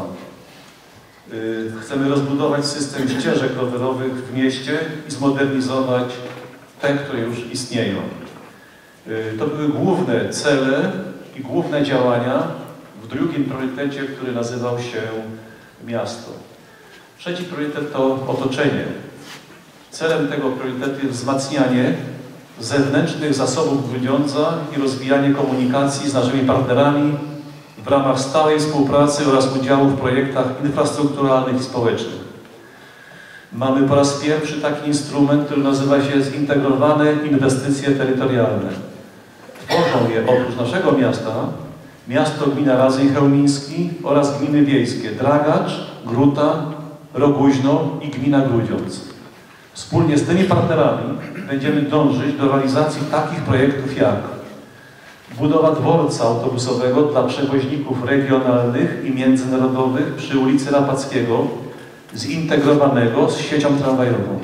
Chcemy rozbudować system ścieżek rowerowych w mieście i zmodernizować te, które już istnieją. To były główne cele i główne działania w drugim priorytecie, który nazywał się miasto. Trzeci priorytet to otoczenie. Celem tego priorytetu jest wzmacnianie zewnętrznych zasobów Grudziądza i rozwijanie komunikacji z naszymi partnerami w ramach stałej współpracy oraz udziału w projektach infrastrukturalnych i społecznych. Mamy po raz pierwszy taki instrument, który nazywa się Zintegrowane Inwestycje Terytorialne. Tworzą je oprócz naszego miasta, miasto gmina Radzeń Chełmiński oraz gminy wiejskie Dragacz, Gruta, Roguźno i gmina Grudziądz. Wspólnie z tymi partnerami będziemy dążyć do realizacji takich projektów jak budowa dworca autobusowego dla przewoźników regionalnych i międzynarodowych przy ulicy Rapackiego, zintegrowanego z siecią tramwajową.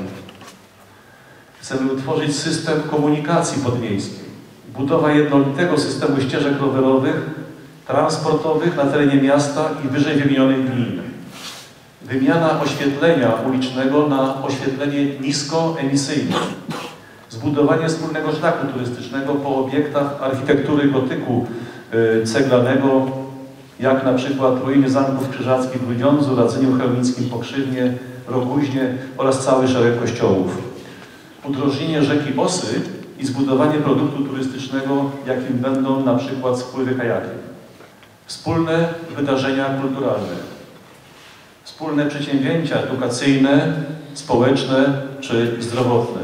Chcemy utworzyć system komunikacji podmiejskiej, budowa jednolitego systemu ścieżek rowerowych, transportowych na terenie miasta i wyżej wymienionych gmin. Wymiana oświetlenia ulicznego na oświetlenie niskoemisyjne. Zbudowanie wspólnego szlaku turystycznego po obiektach architektury gotyku ceglanego, jak na przykład ruiny zamków krzyżackich w Grudziądzu, Radzyniu Chełmińskim, Pokrzywnie, Roguźnie oraz cały szereg kościołów. Udrożnienie rzeki Osy i zbudowanie produktu turystycznego, jakim będą na przykład spływy kajaków. Wspólne wydarzenia kulturalne. Wspólne przedsięwzięcia edukacyjne, społeczne czy zdrowotne.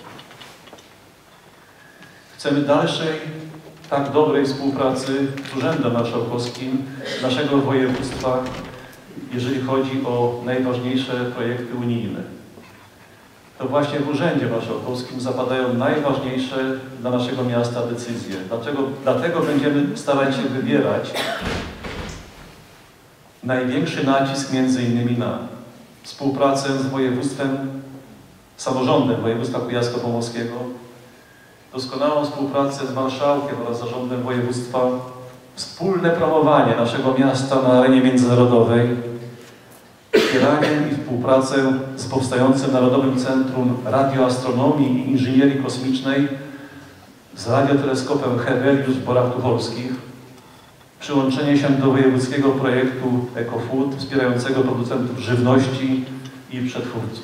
Chcemy dalszej, tak dobrej współpracy z Urzędem Marszałkowskim naszego województwa, jeżeli chodzi o najważniejsze projekty unijne. To właśnie w Urzędzie Marszałkowskim zapadają najważniejsze dla naszego miasta decyzje. Dlatego będziemy starać się wybierać największy nacisk między innymi na współpracę z województwem, samorządem województwa kujawsko-pomorskiego, doskonałą współpracę z marszałkiem oraz zarządem województwa, wspólne promowanie naszego miasta na arenie międzynarodowej, wspieranie i współpracę z powstającym Narodowym Centrum Radioastronomii i Inżynierii Kosmicznej z radioteleskopem Hevelius w Borach Tucholskich, przyłączenie się do wojewódzkiego projektu EcoFood wspierającego producentów żywności i przetwórców.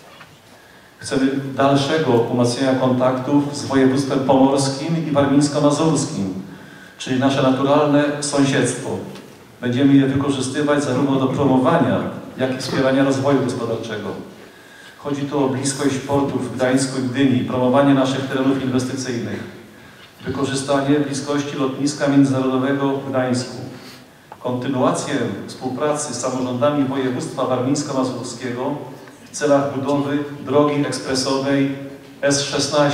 Chcemy dalszego umacniania kontaktów z województwem pomorskim i warmińsko-mazurskim, czyli nasze naturalne sąsiedztwo. Będziemy je wykorzystywać zarówno do promowania, jak i wspierania rozwoju gospodarczego. Chodzi tu o bliskość portów w Gdańsku i Gdyni, promowanie naszych terenów inwestycyjnych, wykorzystanie bliskości lotniska międzynarodowego w Gdańsku, kontynuację współpracy z samorządami województwa warmińsko-mazurskiego w celach budowy drogi ekspresowej S16.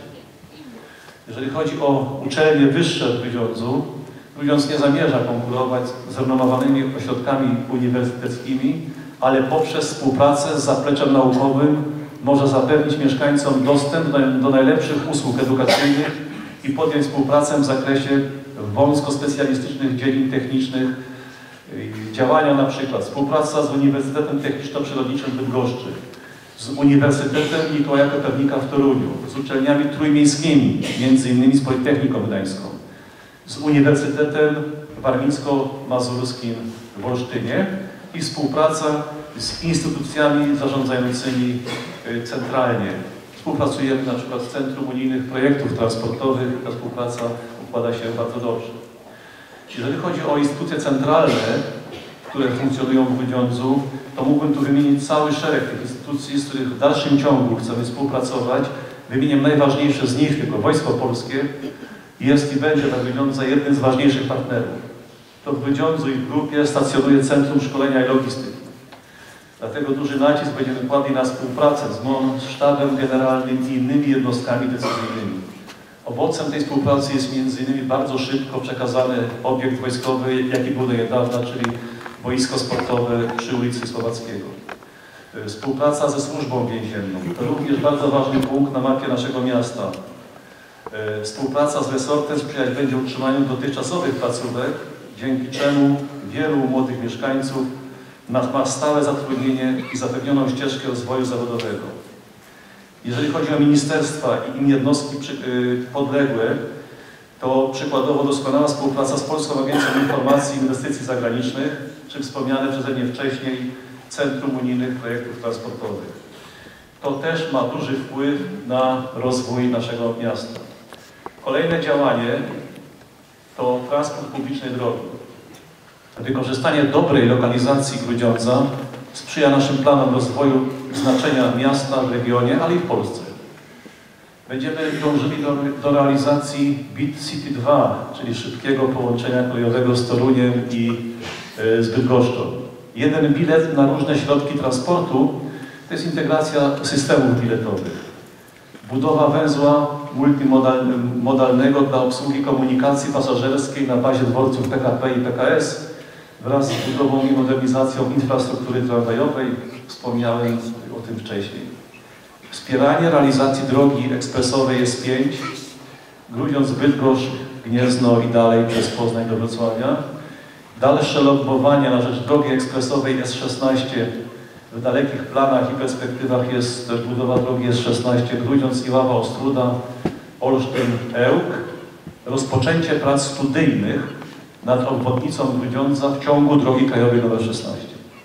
Jeżeli chodzi o uczelnie wyższe w Grudziądzu, Grudziądz nie zamierza konkurować z renomowanymi ośrodkami uniwersyteckimi, ale poprzez współpracę z zapleczem naukowym może zapewnić mieszkańcom dostęp do najlepszych usług edukacyjnych i podjąć współpracę w zakresie wąsko-specjalistycznych dziedzin technicznych, działania na przykład współpraca z Uniwersytetem Techniczno-Przyrodniczym w Bydgoszczy, z Uniwersytetem Mikołaja Kopernika w Toruniu, z uczelniami trójmiejskimi, m.in. z Politechniką Gdańską, z Uniwersytetem Warmińsko-Mazurskim w Olsztynie i współpraca z instytucjami zarządzającymi centralnie. Współpracujemy na przykład z Centrum Unijnych Projektów Transportowych. Ta współpraca układa się bardzo dobrze. Jeżeli chodzi o instytucje centralne, które funkcjonują w Grudziądzu, to mógłbym tu wymienić cały szereg tych instytucji, z których w dalszym ciągu chcemy współpracować. Wymienię najważniejsze z nich, tylko Wojsko Polskie jest i będzie dla Grudziądza jednym z ważniejszych partnerów. To w Grudziądzu i w grupie stacjonuje Centrum Szkolenia i Logistyki. Dlatego duży nacisk będziemy kładli na współpracę z MON, Sztabem Generalnym i innymi jednostkami decyzyjnymi. Owocem tej współpracy jest m.in. bardzo szybko przekazany obiekt wojskowy, jaki był do niedawna, czyli boisko sportowe przy ulicy Słowackiego. Współpraca ze służbą więzienną, to również bardzo ważny punkt na mapie naszego miasta. Współpraca z resortem sprzyjać będzie utrzymaniu dotychczasowych placówek, dzięki czemu wielu młodych mieszkańców ma stałe zatrudnienie i zapewnioną ścieżkę rozwoju zawodowego. Jeżeli chodzi o ministerstwa i im jednostki podległe, to przykładowo doskonała współpraca z Polską Agencją Informacji i Inwestycji Zagranicznych, czy wspomniane przeze mnie wcześniej Centrum Unijnych Projektów Transportowych. To też ma duży wpływ na rozwój naszego miasta. Kolejne działanie to transport publicznej drogi. Wykorzystanie dobrej lokalizacji Grudziądza sprzyja naszym planom rozwoju znaczenia miasta w regionie, ale i w Polsce. Będziemy dążyli do realizacji BIT City 2, czyli szybkiego połączenia kolejowego z Toruniem i z Bydgoszczą. Jeden bilet na różne środki transportu to jest integracja systemów biletowych. Budowa węzła multimodalnego dla obsługi komunikacji pasażerskiej na bazie dworców PKP i PKS wraz z budową i modernizacją infrastruktury tramwajowej. Wspomniałem o tym wcześniej. Wspieranie realizacji drogi ekspresowej S5, Grudziądz-Bydgoszcz, Gniezno i dalej przez Poznań do Wrocławia. Dalsze lobbowanie na rzecz drogi ekspresowej S16. W dalekich planach i perspektywach jest też budowa drogi S16 Grudziądz-Iława-Ostróda, Olsztyn-Ełk. Rozpoczęcie prac studyjnych nad obwodnicą Grudziądza w ciągu drogi krajowej nr 16.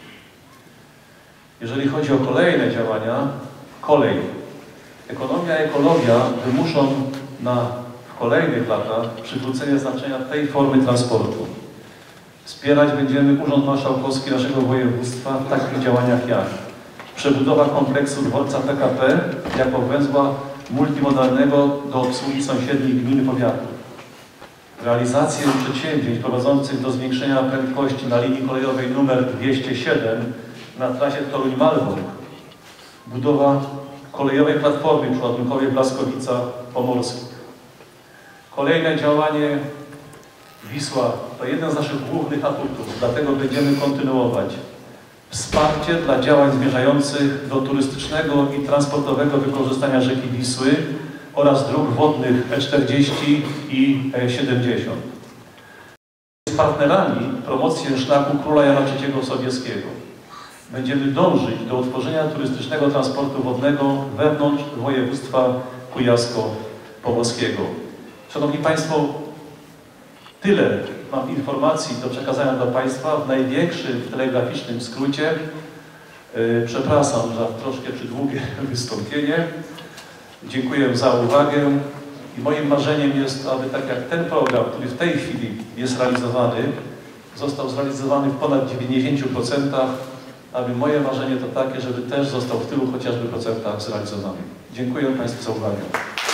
Jeżeli chodzi o kolejne działania, kolej. Ekonomia i ekologia wymuszą w kolejnych latach przywrócenie znaczenia tej formy transportu. Wspierać będziemy Urząd Marszałkowski naszego województwa w takich działaniach jak przebudowa kompleksu dworca PKP jako węzła multimodalnego do obsługi sąsiednich gmin i powiatów. Realizację przedsięwzięć prowadzących do zwiększenia prędkości na linii kolejowej nr 207 na trasie Toruń-Malbork. Budowa kolejowej platformy przeładunkowej Blaskowica-Pomorska. Kolejne działanie Wisła to jeden z naszych głównych atutów, dlatego będziemy kontynuować. Wsparcie dla działań zmierzających do turystycznego i transportowego wykorzystania rzeki Wisły oraz dróg wodnych E40 i E70. Z partnerami promocję szlaku Króla Jana III Sobieskiego. Będziemy dążyć do utworzenia turystycznego transportu wodnego wewnątrz województwa kujawsko-pomorskiego. Szanowni Państwo, tyle mam informacji do przekazania dla Państwa w największym telegraficznym skrócie. Przepraszam za troszkę przydługie wystąpienie. Dziękuję za uwagę i moim marzeniem jest, aby tak jak ten program, który w tej chwili jest realizowany, został zrealizowany w ponad 90%, aby moje marzenie to takie, żeby też został w tylu chociażby procentach zrealizowany. Dziękuję Państwu za uwagę.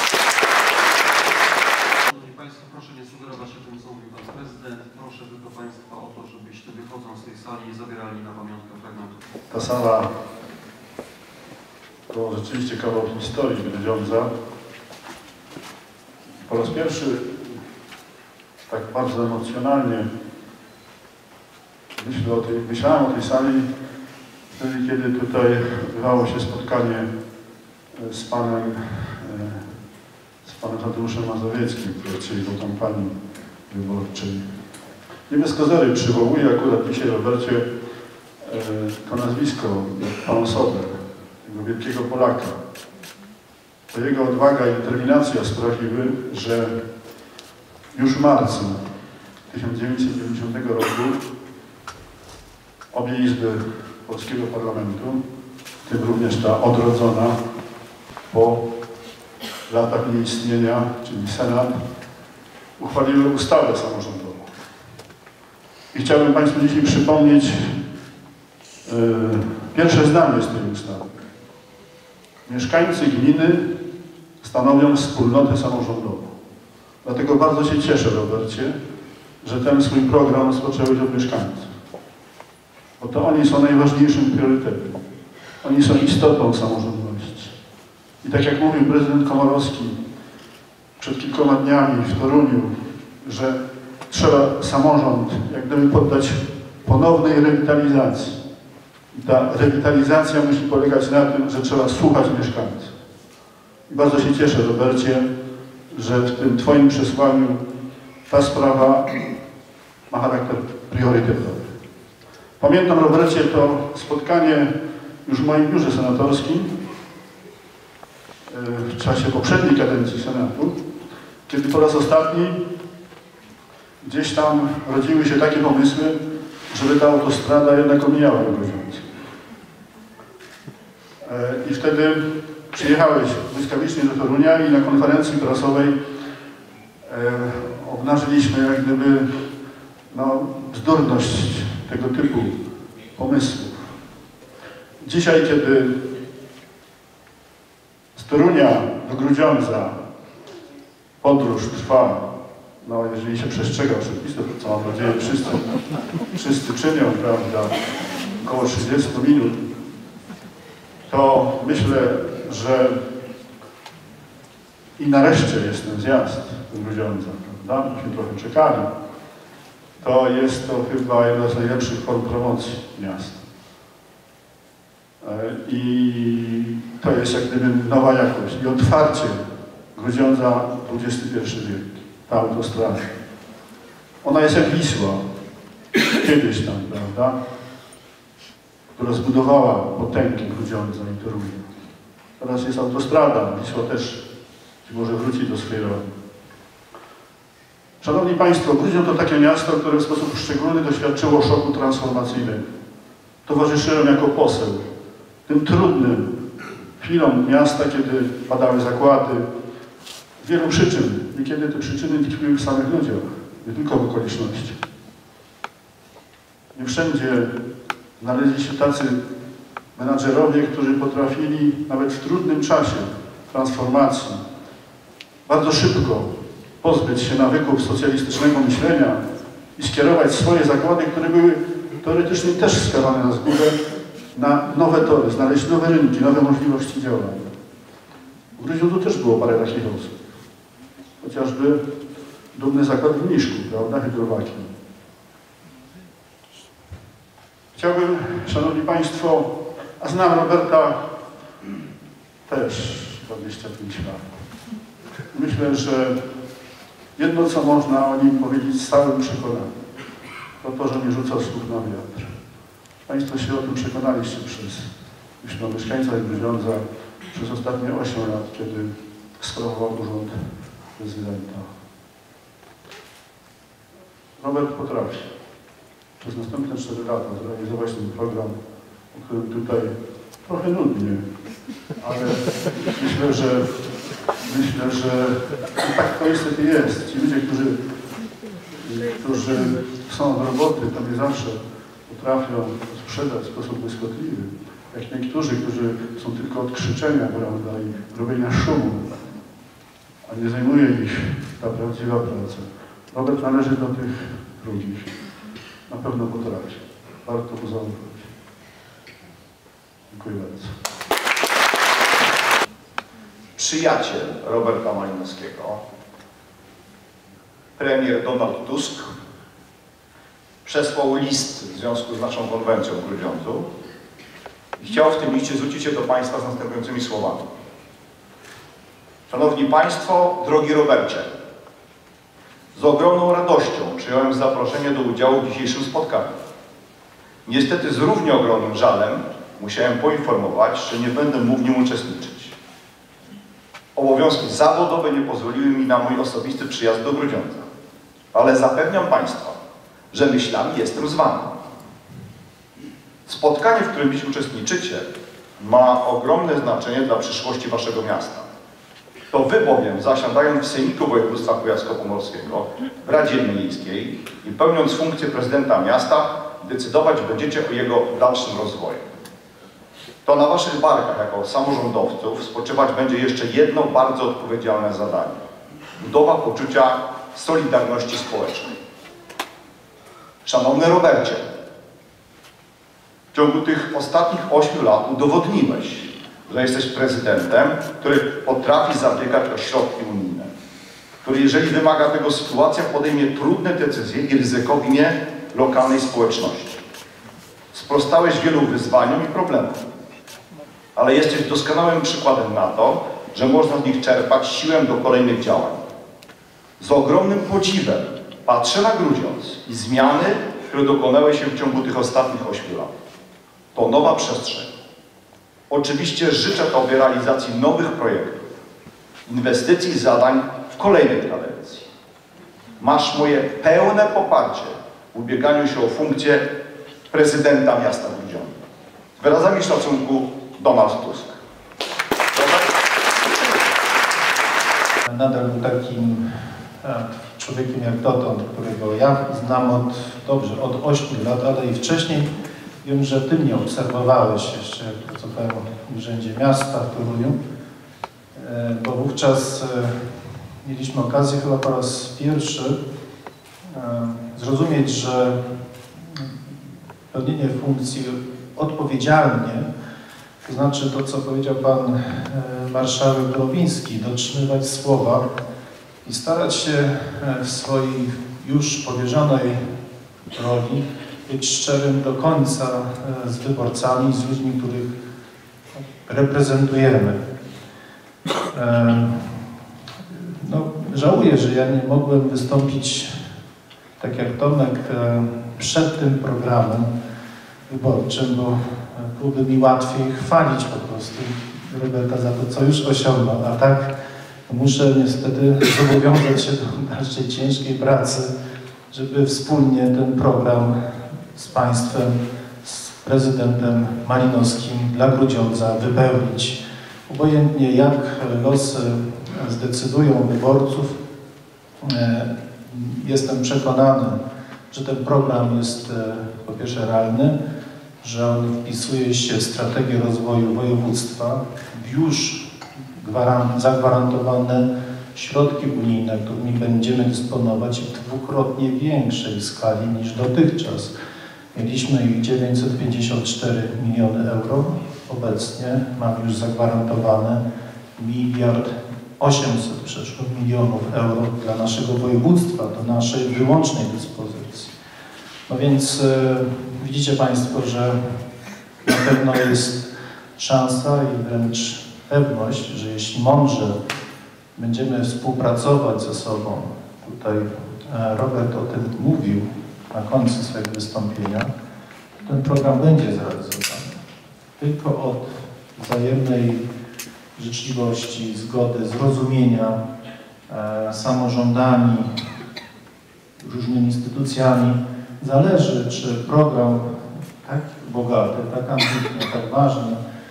Szanowni Państwo, proszę nie sugerować o tym, co mówił Pan Prezydent. Proszę tylko Państwa o to, żebyście wychodząc z tej sali zabierali na pamiątkę fragmentów. Ta sala to rzeczywiście kawał historii Grudziądza. Po raz pierwszy tak bardzo emocjonalnie myślałem o tej sali wtedy, kiedy tutaj odbywało się spotkanie z panem Tadeuszem Mazowieckim, który przyjechał do kampanii wyborczej. Nie bez kozery przywołuję akurat dzisiaj, Robercie, to nazwisko, pan Soder, tego wielkiego Polaka. To jego odwaga i determinacja sprawiły, że już w marcu 1990 roku obie izby polskiego parlamentu, w tym również ta odrodzona po latach nieistnienia, czyli Senat, uchwaliły ustawę samorządową. I chciałbym Państwu dzisiaj przypomnieć pierwsze zdanie z tej ustawy. Mieszkańcy gminy stanowią wspólnotę samorządową. Dlatego bardzo się cieszę, Robercie, że ten swój program rozpocząłeś od mieszkańców. Bo to oni są najważniejszym priorytetem. Oni są istotą samorządności. I tak jak mówił prezydent Komorowski przed kilkoma dniami w Toruniu, że trzeba samorząd jak gdyby poddać ponownej rewitalizacji. I ta rewitalizacja musi polegać na tym, że trzeba słuchać mieszkańców. I bardzo się cieszę, Robercie, że w tym Twoim przesłaniu ta sprawa ma charakter priorytetowy. Pamiętam, Robercie, to spotkanie już w moim biurze senatorskim w czasie poprzedniej kadencji Senatu, kiedy po raz ostatni gdzieś tam rodziły się takie pomysły, żeby ta autostrada jednak omijała Grudziądz. I wtedy przyjechałeś błyskawicznie do Torunia i na konferencji prasowej obnażyliśmy jak gdyby bzdurność tego typu pomysłów. Dzisiaj, kiedy z Torunia do Grudziądza podróż trwa, jeżeli się przestrzega przepisów, co mam nadzieję wszyscy czynią, prawda, około 30 minut, to myślę, że i nareszcie jest ten zjazd do Grudziądza, prawda? Myśmy trochę czekali. To jest to chyba jedna z najlepszych form promocji miasta. I to jest jak gdyby nowa jakość i otwarcie Grudziądza XXI wiek, ta autostrada. Ona jest jak Wisła, kiedyś tam, prawda, która zbudowała potęgi Grudziądza i Torunia. Teraz jest autostrada, Wisła też może wróci do swojej roli. Szanowni Państwo, Grudziądz to takie miasto, które w sposób szczególny doświadczyło szoku transformacyjnego. Towarzyszyłem jako poseł tym trudnym chwilom miasta, kiedy padały zakłady, z wielu przyczyn. Niekiedy te przyczyny tkwiły w samych ludziach, nie tylko w okoliczności. Nie wszędzie znaleźli się tacy menadżerowie, którzy potrafili nawet w trudnym czasie transformacji bardzo szybko pozbyć się nawyków socjalistycznego myślenia i skierować swoje zakłady, które były teoretycznie też skazane na zgubę, na nowe tory, znaleźć nowe rynki, nowe możliwości działania. W Grudziądzu też było parę takich osób. Chociażby dumny zakład w Mniszku, prawda, Hydrowaki. Chciałbym, Szanowni Państwo, a znam Roberta też 25 lat. Myślę, że jedno, co można o nim powiedzieć z całym przekonaniem, to że nie rzuca słów na wiatr. Państwo się o tym przekonaliście myślę o mieszkańcach Grudziądza przez ostatnie 8 lat, kiedy sprawował urząd prezydenta. Robert potrafi przez następne 4 lata zrealizować ten program, o którym tutaj trochę nudnie, ale myślę, że tak to niestety jest. Ci ludzie, którzy są od roboty, to nie zawsze potrafią sprzedać w sposób błyskotliwy. Jak niektórzy, którzy są tylko od krzyczenia, prawda, i robienia szumu, a nie zajmuje ich ta prawdziwa praca. Robert należy do tych drugich. Na pewno potrafi. Warto mu zaufać. Dziękuję bardzo. Przyjaciel Roberta Malinowskiego, premier Donald Tusk, przesłał list w związku z naszą konwencją w Grudziądzu i chciał w tym liście zwrócić się do Państwa z następującymi słowami. Szanowni Państwo, drogi Robercie, z ogromną radością przyjąłem zaproszenie do udziału w dzisiejszym spotkaniu. Niestety z równie ogromnym żalem musiałem poinformować, że nie będę mógł w nim uczestniczyć. Obowiązki zawodowe nie pozwoliły mi na mój osobisty przyjazd do Grudziądza, ale zapewniam Państwa, że myślami jestem z Wami. Spotkanie, w którym dziś uczestniczycie, ma ogromne znaczenie dla przyszłości Waszego miasta. To Wy bowiem, zasiadając w Sejmiku Województwa Kujawsko-Pomorskiego, w Radzie Miejskiej i pełniąc funkcję prezydenta miasta, decydować będziecie o jego dalszym rozwoju. To na Waszych barkach, jako samorządowców, spoczywać będzie jeszcze jedno bardzo odpowiedzialne zadanie. Budowa poczucia solidarności społecznej. Szanowny Robercie, w ciągu tych ostatnich 8 lat udowodniłeś, że jesteś prezydentem, który potrafi zabiegać o środki unijne, który, jeżeli wymaga tego sytuacja, podejmie trudne decyzje i ryzykownie lokalnej społeczności. Sprostałeś wielu wyzwaniom i problemom, ale jesteś doskonałym przykładem na to, że można z nich czerpać siłę do kolejnych działań. Z ogromnym podziwem patrzę na Grudziądz i zmiany, które dokonały się w ciągu tych ostatnich 8 lat. To nowa przestrzeń. Oczywiście życzę Tobie realizacji nowych projektów, inwestycji i zadań w kolejnej kadencji. Masz moje pełne poparcie w ubieganiu się o funkcję prezydenta miasta Grudziądza. Z wyrazami szacunku, Donald Tusk. Nadal był takim człowiekiem jak dotąd, którego ja znam od 8 lat, ale i wcześniej. Wiem, że Ty mnie obserwowałeś jeszcze, jak pracowałem w Urzędzie Miasta w Toruniu, bo wówczas mieliśmy okazję chyba po raz pierwszy zrozumieć, że pełnienie funkcji odpowiedzialnie, to znaczy to, co powiedział Pan Marszałek Gorowiński, dotrzymywać słowa i starać się w swojej już powierzonej roli być szczerym do końca z wyborcami, z ludźmi, których reprezentujemy. No, żałuję, że ja nie mogłem wystąpić tak jak Tomek przed tym programem wyborczym, bo byłoby mi łatwiej chwalić po prostu Roberta za to, co już osiągnął, a tak muszę niestety zobowiązać się do dalszej ciężkiej pracy, żeby wspólnie ten program z Państwem, z prezydentem Malinowskim dla Grudziądza wypełnić. Obojętnie jak losy zdecydują wyborców, jestem przekonany, że ten program jest po pierwsze realny, że on wpisuje się w strategię rozwoju województwa, w już zagwarantowane środki unijne, którymi będziemy dysponować w dwukrotnie większej skali niż dotychczas. Mieliśmy ich 954 miliony euro, obecnie mamy już zagwarantowane 1 800 milionów euro dla naszego województwa, do naszej wyłącznej dyspozycji. No więc widzicie Państwo, że na pewno jest szansa i wręcz pewność, że jeśli mądrze będziemy współpracować ze sobą, tutaj Robert o tym mówił na końcu swojego wystąpienia, ten program będzie zrealizowany. Tylko od wzajemnej życzliwości, zgody, zrozumienia samorządami, różnymi instytucjami zależy, czy program tak bogaty, tak ambitny, tak ważny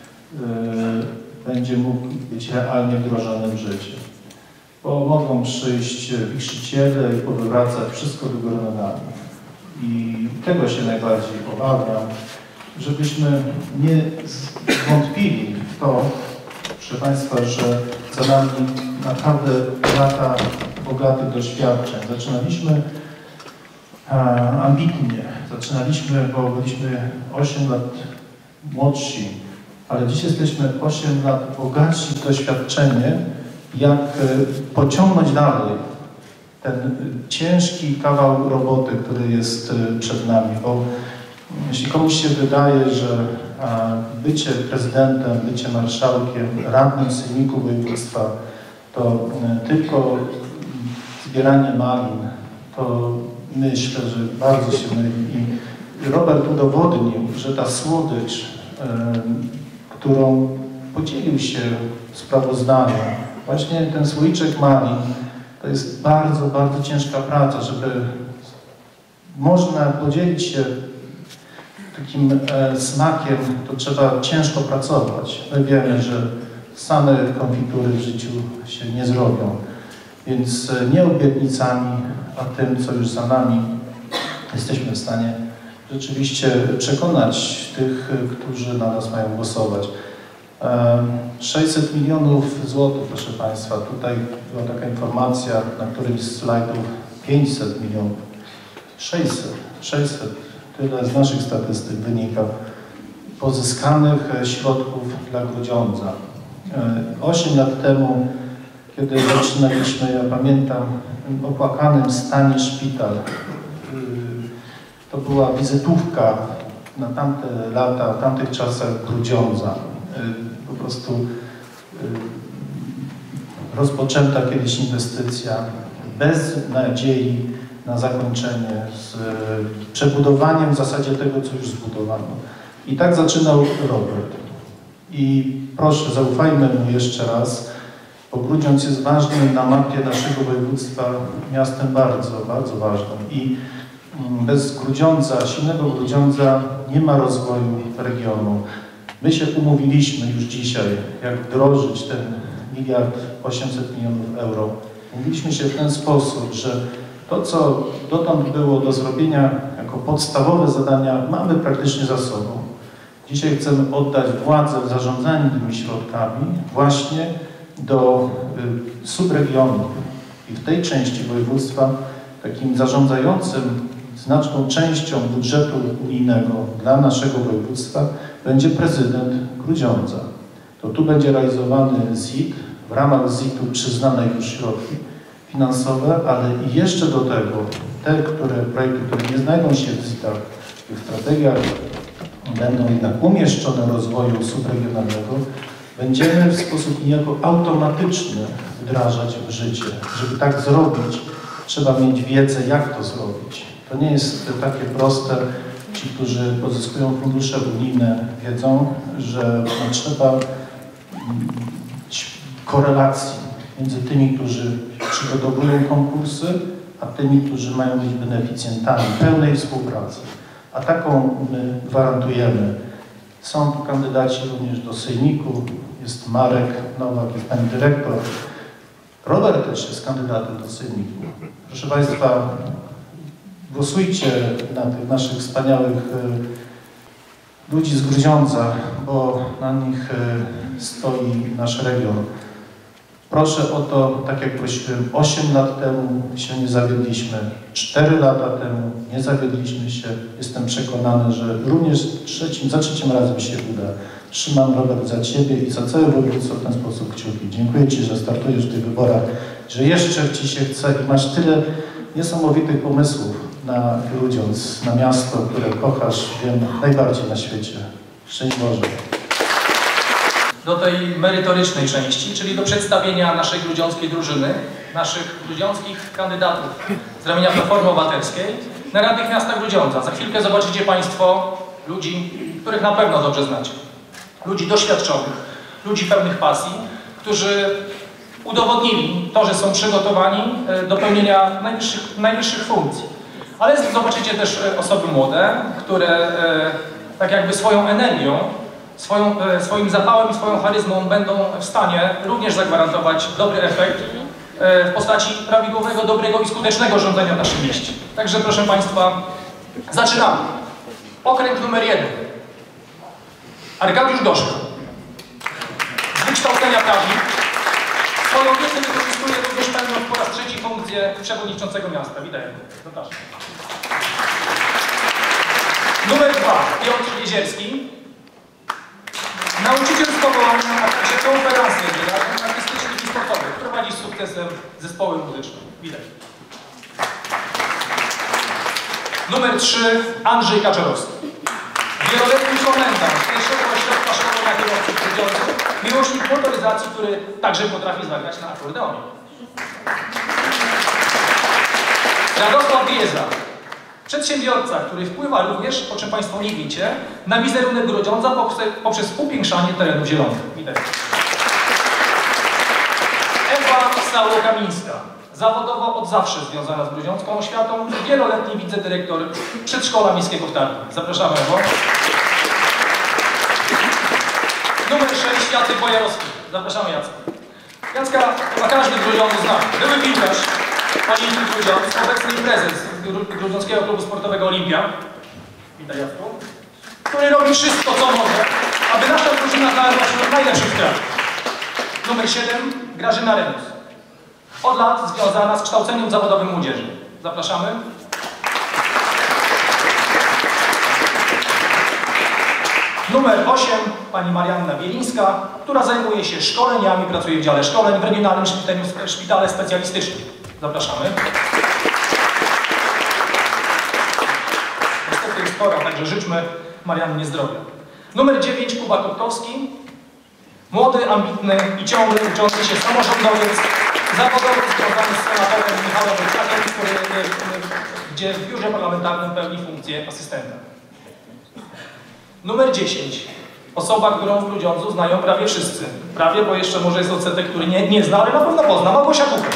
będzie mógł być realnie wdrożony w życie. Bo mogą przyjść wichrzyciele i powywracać wszystko do góry nogami. I tego się najbardziej obawiam, żebyśmy nie wątpili w to, proszę Państwa, że za nami naprawdę lata bogatych doświadczeń. Zaczynaliśmy ambitnie, bo byliśmy 8 lat młodsi, ale dziś jesteśmy 8 lat bogatsi w doświadczenie, jak pociągnąć dalej ten ciężki kawał roboty, który jest przed nami, bo jeśli komuś się wydaje, że bycie prezydentem, bycie marszałkiem, radnym sejmiku województwa to tylko zbieranie malin, to myślę, że bardzo się myli. I Robert udowodnił, że ta słodycz, którą podzielił się w sprawozdaniu, właśnie ten słoiczek malin, to jest bardzo, bardzo ciężka praca, żeby można podzielić się takim smakiem, to trzeba ciężko pracować. My wiemy, że same konfitury w życiu się nie zrobią, więc nie obietnicami, a tym, co już za nami, jesteśmy w stanie rzeczywiście przekonać tych, którzy na nas mają głosować. 600 milionów złotych, proszę Państwa, tutaj była taka informacja na którymś z slajdów, 500 milionów, 600, tyle z naszych statystyk wynika, pozyskanych środków dla Grudziądza. 8 lat temu, kiedy zaczynaliśmy, ja pamiętam, w opłakanym stanie szpital, to była wizytówka na tamte lata, w tamtych czasach Grudziądza. Po prostu rozpoczęta kiedyś inwestycja bez nadziei na zakończenie, z przebudowaniem w zasadzie tego, co już zbudowano. I tak zaczynał Robert. I proszę, zaufajmy mu jeszcze raz, bo Grudziądz jest ważnym na mapie naszego województwa miastem bardzo, bardzo ważnym. I bez Grudziądza, silnego Grudziądza nie ma rozwoju regionu. My się umówiliśmy już dzisiaj, jak wdrożyć ten 1 800 000 000 euro. Umówiliśmy się w ten sposób, że to, co dotąd było do zrobienia jako podstawowe zadania, mamy praktycznie za sobą. Dzisiaj chcemy oddać władzę w zarządzaniu tymi środkami właśnie do subregionów. I w tej części województwa takim zarządzającym znaczną częścią budżetu unijnego dla naszego województwa będzie prezydent Grudziądza. To tu będzie realizowany ZIT, w ramach ZIT-u przyznane już środki finansowe, ale i jeszcze do tego te projekty, które nie znajdą się w ZIT-ach i w strategiach będą jednak umieszczone rozwoju subregionalnego, będziemy w sposób niejako automatyczny wdrażać w życie. Żeby tak zrobić, trzeba mieć wiedzę, jak to zrobić. To nie jest takie proste. Ci, którzy pozyskują fundusze unijne, wiedzą, że trzeba korelacji między tymi, którzy przygotowują konkursy, a tymi, którzy mają być beneficjentami pełnej współpracy. A taką my gwarantujemy. Są tu kandydaci również do sejmiku, jest Marek Nowak, jest pani dyrektor. Robert też jest kandydatem do sejmiku. Proszę Państwa, głosujcie na tych naszych wspaniałych ludzi z Grudziądza, bo na nich stoi nasz region. Proszę o to, tak jak prosiłem, 8 lat temu się nie zawiedliśmy, 4 lata temu nie zawiedliśmy się. Jestem przekonany, że również za trzecim razem się uda. Trzymam, Robert, za Ciebie i za całe województwo w ten sposób kciuki. Dziękuję Ci, że startujesz w tych wyborach, że jeszcze Ci się chce i masz tyle niesamowitych pomysłów na Grudziądz, na miasto, które kochasz, wiem, najbardziej na świecie. Szczęść Boże. Do tej merytorycznej części, czyli do przedstawienia naszej grudziąckiej drużyny, naszych grudziąckich kandydatów z ramienia Platformy Obywatelskiej na radnych miasta Grudziądza. Za chwilkę zobaczycie Państwo ludzi, których na pewno dobrze znacie. Ludzi doświadczonych, ludzi pełnych pasji, którzy udowodnili to, że są przygotowani do pełnienia najwyższych funkcji. Ale zobaczycie też osoby młode, które tak jakby swoją energią, swoim zapałem i swoją charyzmą będą w stanie również zagwarantować dobry efekt w postaci prawidłowego, dobrego i skutecznego rządzenia w naszym mieście. Także proszę Państwa, zaczynamy. Okręg numer 1. Arkadiusz Gorzko. Z wykształcenia prawnik. Swoją wiedzę wykorzystuje również pełniąc po raz trzeci funkcję przewodniczącego miasta. Witaj. Zapraszam. Numer 2. Piotr Jezierski. Nauczyciel z powołania na akcie konferencyjnej, artystycznych i sportowych. Prowadzi z sukcesem zespoły muzyczne. Widać. Numer 3. Andrzej Kaczorowski. Wieloletni komendant pierwszego ośrodka szkolenia kierowców w Grudziądzu, miłośnik motoryzacji, który także potrafi zagrać na akordeonie. Radosław Bieza. Przedsiębiorca, który wpływa również, o czym Państwo nie wiecie, na wizerunek Grudziądza poprzez upiększanie terenów zielonych. Widać. Ewa Saulo-Kamińska. Zawodowo od zawsze związana z grudziącką oświatą, wieloletni wicedyrektor przedszkola miejskiego w Tarnowie. Zapraszamy, Ewo. Numer 6. Jacek Bojarowski. Zapraszamy, Jacka. Jacka chyba każdy w Grudziądzu zna. Były piłkarz Olimpii Grudziądz, obecny prezes Grudziąckiego Klubu Sportowego Olimpia. Witaj, Jacku. Który robi wszystko, co może, aby nasza drużyna znalazła wśród najlepszych w kraju. Numer 7. Grażyna Renus. Od lat związana z kształceniem zawodowym młodzieży. Zapraszamy. Numer 8. Pani Marianna Bielińska, która zajmuje się szkoleniami, pracuje w dziale szkoleń w Regionalnym Szpitale Specjalistycznym. Zapraszamy. Niestety jest chora, także życzmy Mariannie zdrowia. Numer 9 Kuba Kotkowski. Młody, ambitny i ciągle uczący się samorządowiec, zawodowo związany z senatorem Michałem Wojciachem, gdzie w biurze parlamentarnym pełni funkcję asystenta. Numer 10. Osoba, którą w Grudziądzu znają prawie wszyscy. Prawie, bo jeszcze może jest odsetek, który nie zna, ale na pewno pozna. Małgosia Kuper.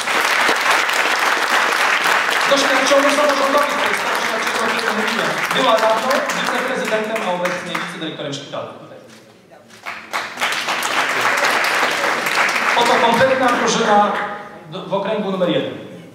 Doświadczony samorządowiec, to jest to, o czym mówiłem. Była dawno wiceprezydentem, a obecnie wicedyrektorem szpitala. Oto kompletna drużyna w okręgu numer 1.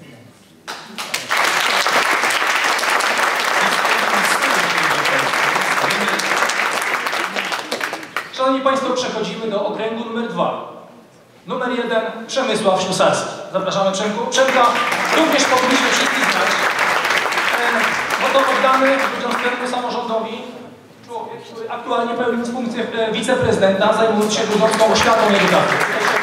Szanowni Państwo, przechodzimy do okręgu numer 2. Numer 1 Przemysław Ślusarski. Zapraszamy Przemku. Przemka również powinniśmy wszyscy znać. Oto oddany Grudziąckiemu samorządowi człowiek, który aktualnie pełni funkcję wiceprezydenta, zajmując się grudziącką oświatą i edukacją.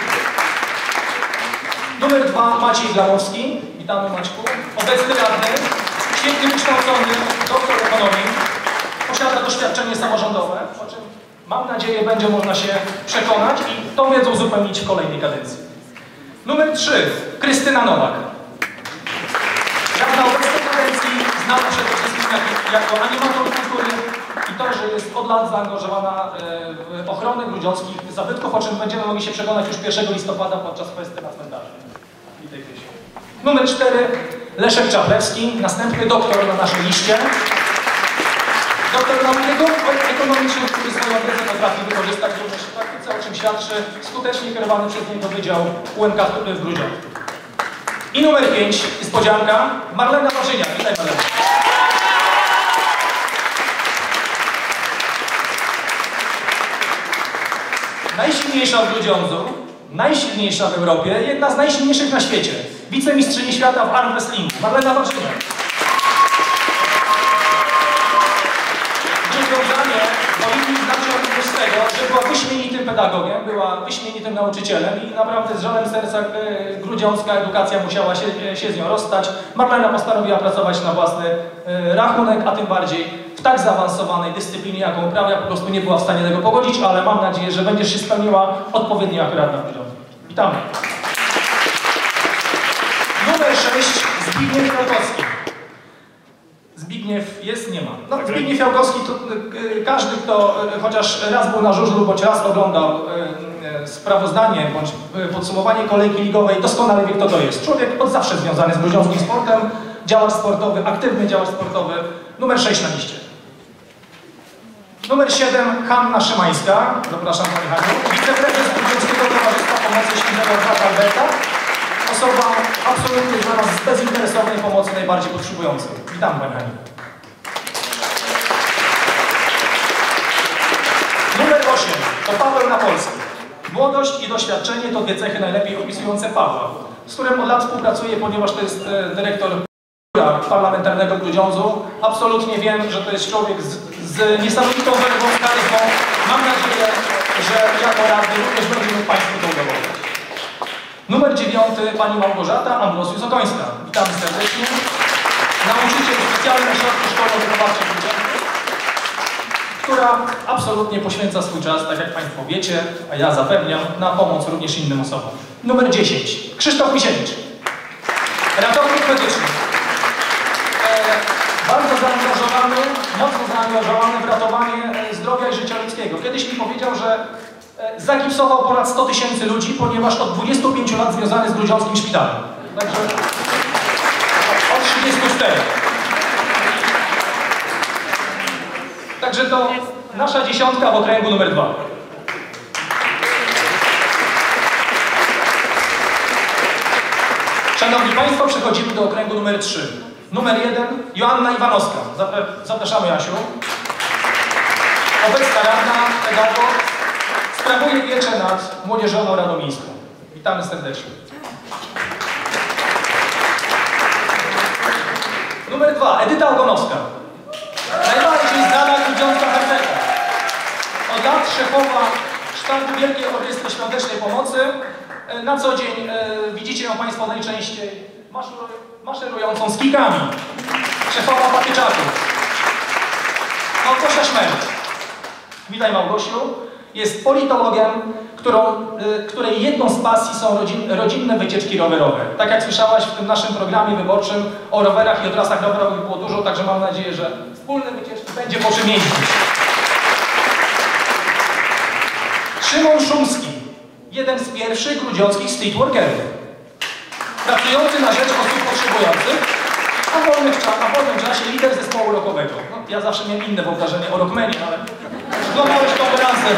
Numer 2 Maciej Glamowski. Witamy Maćku. Obecny radny, świetnie wykształcony, doktor ekonomii. Posiada doświadczenie samorządowe, o czym mam nadzieję będzie można się przekonać i tą wiedzą uzupełnić w kolejnej kadencji. Numer 3 Krystyna Nowak. Jak na obecnej kadencji znana przede wszystkim jako animator kultury i to, że jest od lat zaangażowana w ochronę grudziąckich zabytków, o czym będziemy mogli się przekonać już 1 listopada podczas festy na cmentarzu. Witaj, Krysiu. Numer 4 Leszek Czaplewski, następny doktor na naszej liście. Doktor nauk ekonomicznych, który swoją wiedzę potrafi wykorzystać również w praktyce, o czym świadczy skutecznie kierowany przez niego Wydział UMK w Grudziądzu. I numer 5, niespodzianka, Marlena Warzyniak. Witaj, Marlena. Najsilniejsza w Grudziądzu, najsilniejsza w Europie, jedna z najsilniejszych na świecie. Wicemistrzyni świata w arm wrestlingu, Marlena Warzyniak. Grudziądzanie powinni znać ją również z tego, że była wyśmienitym pedagogiem, była wyśmienitym nauczycielem i naprawdę z żalem serca grudziącka edukacja musiała się z nią rozstać. Marlena postanowiła pracować na własny rachunek, a tym bardziej w tak zaawansowanej dyscyplinie, jaką uprawia, po prostu nie była w stanie tego pogodzić, ale mam nadzieję, że będziesz się spełniła odpowiednio jako radna w Grudziądzu. Witamy. Numer 6 Zbigniew Fiałkowski. Zbigniew jest? Nie ma. No, Zbigniew Fiałkowski to każdy, kto chociaż raz był na żużlu, bądź raz oglądał sprawozdanie, bądź podsumowanie kolejki ligowej, doskonale wie, kto to jest. Człowiek od zawsze związany z grudziąckim sportem, działacz sportowy, aktywny działacz sportowy. Numer 6 na liście. Numer 7 Hanna Szymańska. Zapraszam Pani Haniu. Wiceprezes Grudziąckiego Towarzystwa Pomocy Świętego Brata Alberta. Osoba absolutnie znana z bezinteresownej pomocy najbardziej potrzebującym. Witam Pani Haniu. Numer 8 to Paweł Napolski. Młodość i doświadczenie to dwie cechy najlepiej opisujące Pawła, z którym od lat współpracuję, ponieważ to jest dyrektor parlamentarnego Grudziądzu. Absolutnie wiem, że to jest człowiek z niesamowitą werwą, charyzmą. Mam nadzieję, że jako radny również będziemy Państwu to udowodnić. Numer 9 Pani Małgorzata Ambrosius-Okońska. Witamy serdecznie. Nauczyciel specjalnej ośrodku szkolno-wychowawczej w Grudziądzu, która absolutnie poświęca swój czas, tak jak Państwo wiecie, a ja zapewniam, na pomoc również innym osobom. Numer 10 Krzysztof Misiewicz. Ratownik medyczny. Bardzo zaangażowany, mocno zaangażowany w ratowanie zdrowia i życia ludzkiego. Kiedyś mi powiedział, że zagipsował ponad 100 000 ludzi, ponieważ od 25 lat związany z grudziąckim szpitalem. Także od 34. Także to nasza dziesiątka w okręgu numer 2. Szanowni Państwo, przechodzimy do okręgu numer 3. Numer 1 Joanna Iwanowska. Zapraszamy, Jasiu. Obecna radna, pedagog, sprawuje pieczę nad Młodzieżową Radą Miejską. Witamy serdecznie. Numer 2 Edyta Ogonowska. Najbardziej znana grudziącka harcerka. Od lat szefowa sztabu Wielkiej Orkiestry Świątecznej Pomocy. Na co dzień widzicie ją Państwo najczęściej maszerującą z kikami. Szefowa patyczaków. Małgosia Szmer. Witaj Małgosiu. Jest politologiem, której jedną z pasji są rodzinne wycieczki rowerowe. Tak jak słyszałaś w tym naszym programie wyborczym o rowerach i o trasach rowerowych było dużo, także mam nadzieję, że wspólne wycieczki będzie po czym jeździć. Szymon Szumski, jeden z pierwszych grudziąckich streetworkerów. Pracujący na rzecz osób potrzebujących, a w wolnym czasie lider zespołu rockowego. No, ja zawsze miałem inne wyobrażenie o rockmanie, ale oglądałeś konferencję.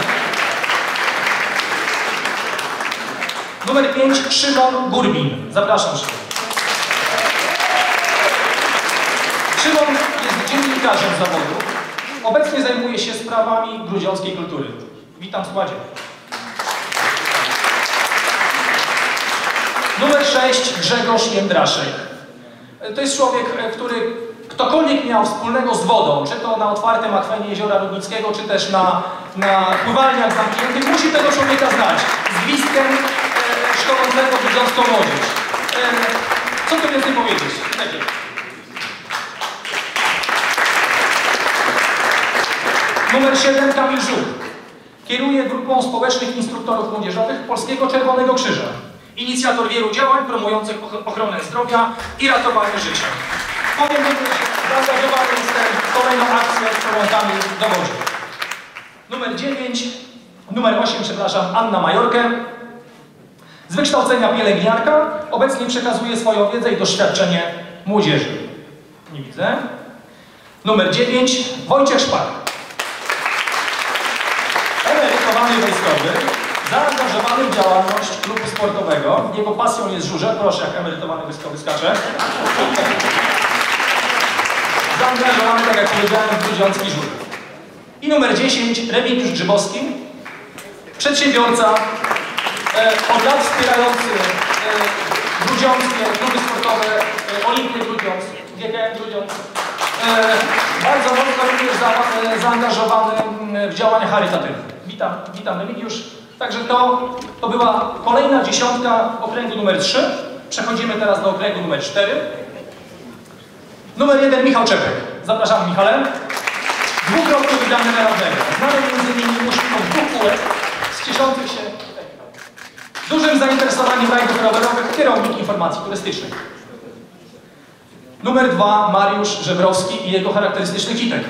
Numer 5, Szymon Gurbin. Zapraszam Szymon. Szymon jest dziennikarzem z zawodu. Obecnie zajmuje się sprawami grudziąckiej kultury. Witam w składzie. Numer 6, Grzegorz Jędraszek. To jest człowiek, który ktokolwiek miał wspólnego z wodą, czy to na otwartym akwenie Jeziora Rudnickiego, czy też na pływalniach zamkniętych, musi tego człowieka znać. Z gwizdkiem szkolącego grudziącką młodzież. Co tu więcej powiedzieć? Numer 7, Kamil Żuk. Kieruje grupą społecznych instruktorów młodzieżowych Polskiego Czerwonego Krzyża. Inicjator wielu działań promujących ochronę zdrowia i ratowanie życia. Powiem również, że zaangażowany jestem w kolejną akcję z koronami w dowodzie. Numer 8, przepraszam, Anna Majorkę. Z wykształcenia pielęgniarka, obecnie przekazuje swoją wiedzę i doświadczenie młodzieży. Nie widzę. Numer 9, Wojciech Szpak. Emerytowany wojskowy, zaangażowany w działalność klubu sportowego. Jego pasją jest żużel. Proszę, jak emerytowany wojskowy skacze. Zaangażowany, tak jak powiedziałem, w grudziącki żużel. I numer 10, Remigiusz Grzybowski. Przedsiębiorca, od lat wspierający grudziąckie kluby sportowe, Olimpię Grudziądz, GKM Grudziądz. Bardzo mocno również zaangażowany w działania charytatywne. Witam Remigiusz. Także to była kolejna dziesiątka okręgu numer 3. Przechodzimy teraz do okręgu numer 4. Numer 1, Michał Czepek. Zapraszamy, Michale. Dwukrotnie wygrany radnego. Znany m.in. uczniów dwóch kółek z cieszących się dużym zainteresowaniem rajdów rowerowych, kierownik informacji turystycznych. Numer 2, Mariusz Żebrowski i jego charakterystyczny kitek.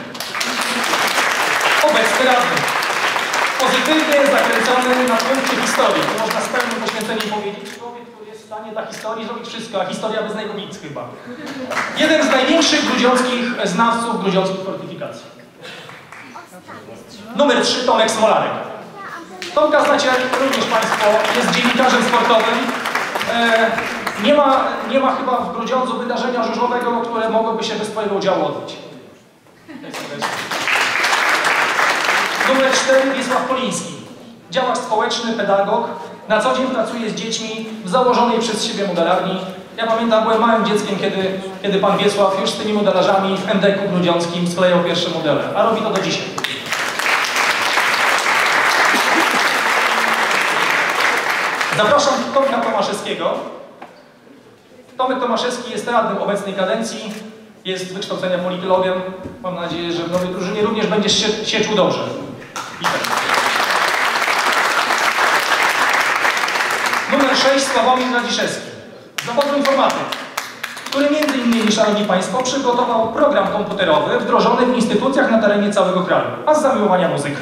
Obecny radny. Pozytywnie zakręcony na punkcie historii. To można z pełnym poświęceniem powiedzieć. Człowiek, który jest w stanie dla historii zrobić wszystko, a historia bez niego nic chyba. Jeden z największych grudziąckich znawców grudziąckich fortyfikacji. Numer 3, Tomek Smolarek. Tomka znacie również Państwo, jest dziennikarzem sportowym. Nie ma chyba w Grudziądzu wydarzenia żużlowego, które mogłoby się bez Twojego udziału odbyć. Numer 4, Wiesław Poliński. Działacz społeczny, pedagog. Na co dzień pracuje z dziećmi w założonej przez siebie modelarni. Ja pamiętam, byłem małym dzieckiem, kiedy pan Wiesław już z tymi modelarzami w MDK-u grudziąckim sklejał pierwsze modele, a robi to do dzisiaj. Zapraszam Tomka Tomaszewskiego. Tomek Tomaszewski jest radnym obecnej kadencji, jest z wykształcenia politologiem. Mam nadzieję, że w nowej drużynie również będziesz się czuł dobrze. Witam. Numer 6, Sławomir Radziszewski. Zawodu informatyk, który m.in., Szanowni Państwo, przygotował program komputerowy wdrożony w instytucjach na terenie całego kraju, a z zamiłowania muzyk.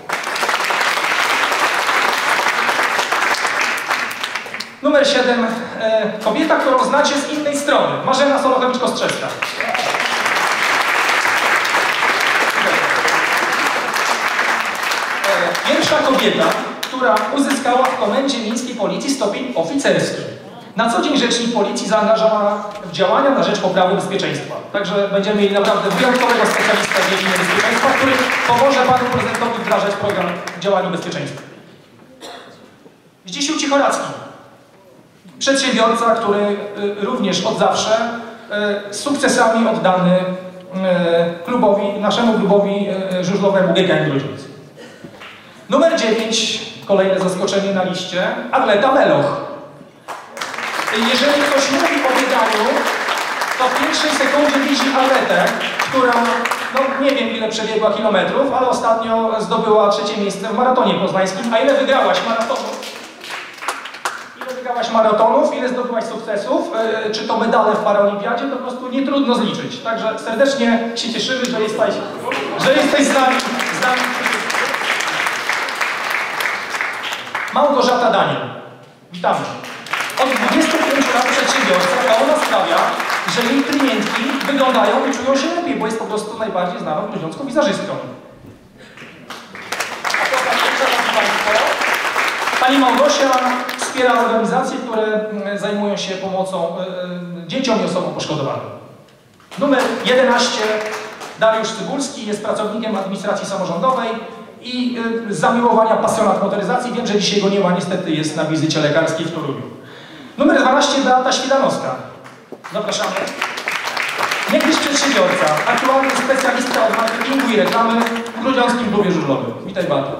Numer 7. Kobieta, którą znacie z innej strony. Marzena Solochowicz-Kostrzewska. Pierwsza kobieta, która uzyskała w Komendzie Miejskiej Policji stopień oficerski. Na co dzień rzecznik policji zaangażowana w działania na rzecz poprawy bezpieczeństwa. Także będziemy mieli naprawdę wyjątkowego specjalistę w dziedzinie bezpieczeństwa, który pomoże Panu Prezydentowi wdrażać program w działaniu bezpieczeństwa. Zdzisił Cichoracki. Przedsiębiorca, który również od zawsze z sukcesami oddany naszemu klubowi żużlowemu GKM Grudziądz. Numer 9, kolejne zaskoczenie na liście, Arleta Meloch. Jeżeli ktoś mówi o bieganiu, to w pierwszej sekundzie widzi Arletę, która no nie wiem ile przebiegła kilometrów, ale ostatnio zdobyła 3. miejsce w maratonie poznańskim. A ile wygrałaś maratonów? Ile wygrałaś maratonów, ile zdobyłaś sukcesów, czy to medale w paraolimpiadzie, to po prostu nie trudno zliczyć. Także serdecznie się cieszymy, że jesteś z nami. Małgorzata Daniel. Witamy. Od 25 lat przedsiębiorca, a ona sprawia, że jej klientki wyglądają i czują się lepiej, bo jest po prostu najbardziej znaną grudziącką wizerzystką. Pani Małgosia wspiera organizacje, które zajmują się pomocą dzieciom i osobom poszkodowanym. Numer 11. Dariusz Cybulski jest pracownikiem administracji samorządowej i z zamiłowania pasjonat motoryzacji. Wiem, że dzisiaj go nie ma, niestety jest na wizycie lekarskiej w Toruniu. Numer 12. Beata Świdanowska. Zapraszamy. Niegdyś przedsiębiorca, aktualnie specjalista od marketingu i reklamy w Grudziąckim Klubie Żużlowym. Witaj, Beata.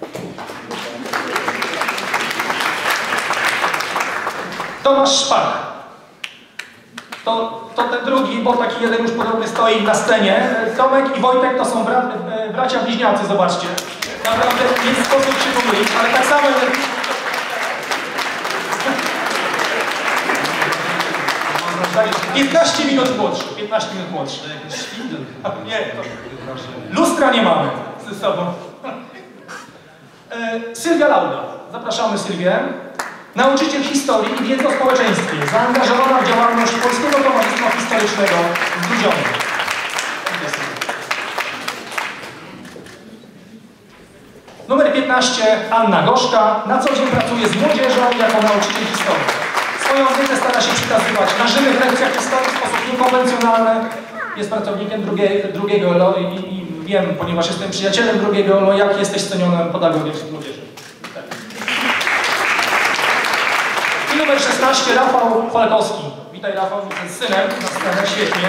Tomasz Szpak. To ten drugi, bo taki jeden już podobny stoi na scenie. Tomek i Wojtek to są bracia bliźniacy, zobaczcie. Naprawdę nie sposób się pomylić, ale tak samo... 15 minut młodszy, 15 minut młodszy. Nie, lustra nie mamy ze sobą. Sylwia Lauda. Zapraszamy Sylwię. Nauczyciel historii i wiedzy o społeczeństwie. Zaangażowana w działalność Polskiego Towarzystwa Historycznego w Grudziądzu. Numer 15. Anna Gorzka. Na co dzień pracuje z młodzieżą jako nauczyciel historii. Swoją wiedzę stara się przekazywać na żywych lekcjach historii w sposób niekonwencjonalny. Jest pracownikiem drugiego LO i wiem, ponieważ jestem przyjacielem drugiego LO, jak jesteś cenionym pedagogiem młodzieży. Tak. I numer 16. Rafał Falkowski. Witaj, Rafał, z synem na scenę, świetnie.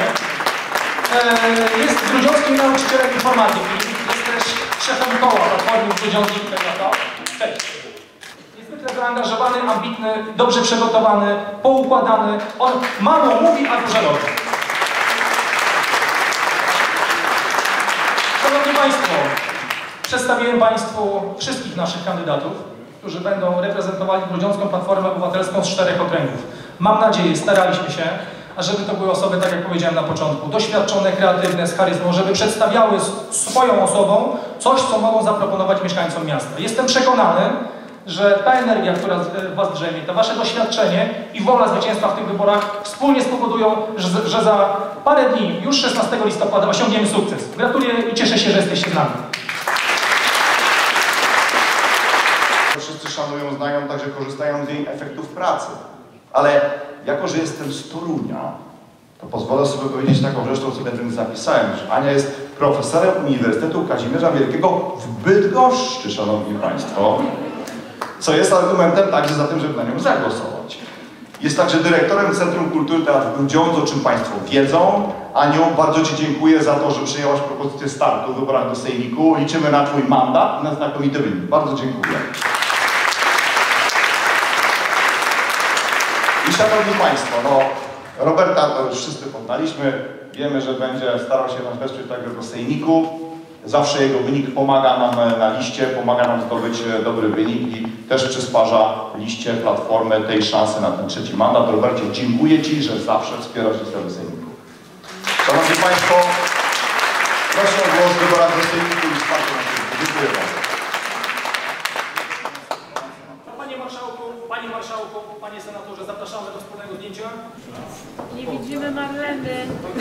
Jest grudziąckim nauczycielem informatyki. Jest też szefem koła Platformy Grudziąckiej. Cześć. Niezwykle zaangażowany, ambitny, dobrze przygotowany, poukładany. On mało mówi, a dużo robi. Szanowni Państwo, przedstawiłem Państwu wszystkich naszych kandydatów, którzy będą reprezentowali Grudziącką Platformę Obywatelską z 4 okręgów. Mam nadzieję, staraliśmy się, ażeby to były osoby, tak jak powiedziałem na początku, doświadczone, kreatywne, z charyzmą, żeby przedstawiały swoją osobą coś, co mogą zaproponować mieszkańcom miasta. Jestem przekonany, że ta energia, która w Was drzemie, to Wasze doświadczenie i wola zwycięstwa w tych wyborach wspólnie spowodują, że za parę dni, już 16 listopada, osiągniemy sukces. Gratuluję i cieszę się, że jesteście z nami. Wszyscy szanują, znają, także korzystają z jej efektów pracy. Ale jako, że jestem z Torunia, to pozwolę sobie powiedzieć taką rzecz, co sobie tym zapisałem, że Ania jest profesorem Uniwersytetu Kazimierza Wielkiego w Bydgoszczy, Szanowni Państwo, co jest argumentem także za tym, żeby na nią zagłosować. Jest także dyrektorem Centrum Kultury Teatr w Grudziądzu, o czym Państwo wiedzą. Aniu, bardzo Ci dziękuję za to, że przyjęłaś propozycję startu w wyborach do Sejmiku. Liczymy na Twój mandat i na znakomity wynik. Bardzo dziękuję. I Szanowni Państwo, no, Roberta to już wszyscy poznaliśmy. Wiemy, że będzie starał się nas wesprzeć także do Sejmiku. Zawsze jego wynik pomaga nam na liście, pomaga nam zdobyć dobry wynik i też przysparza liście Platformy tej szansy na ten 3. mandat. Robercie, dziękuję Ci, że zawsze wspierasz listę do Sejmiku. Szanowni Państwo, proszę o głos w wyborach do Sejmiku i wsparcie na Sejmiku. Dziękuję bardzo. Panie Marszałku, Panie Senatorze, zapraszamy do wspólnego zdjęcia. Nie widzimy Marleny.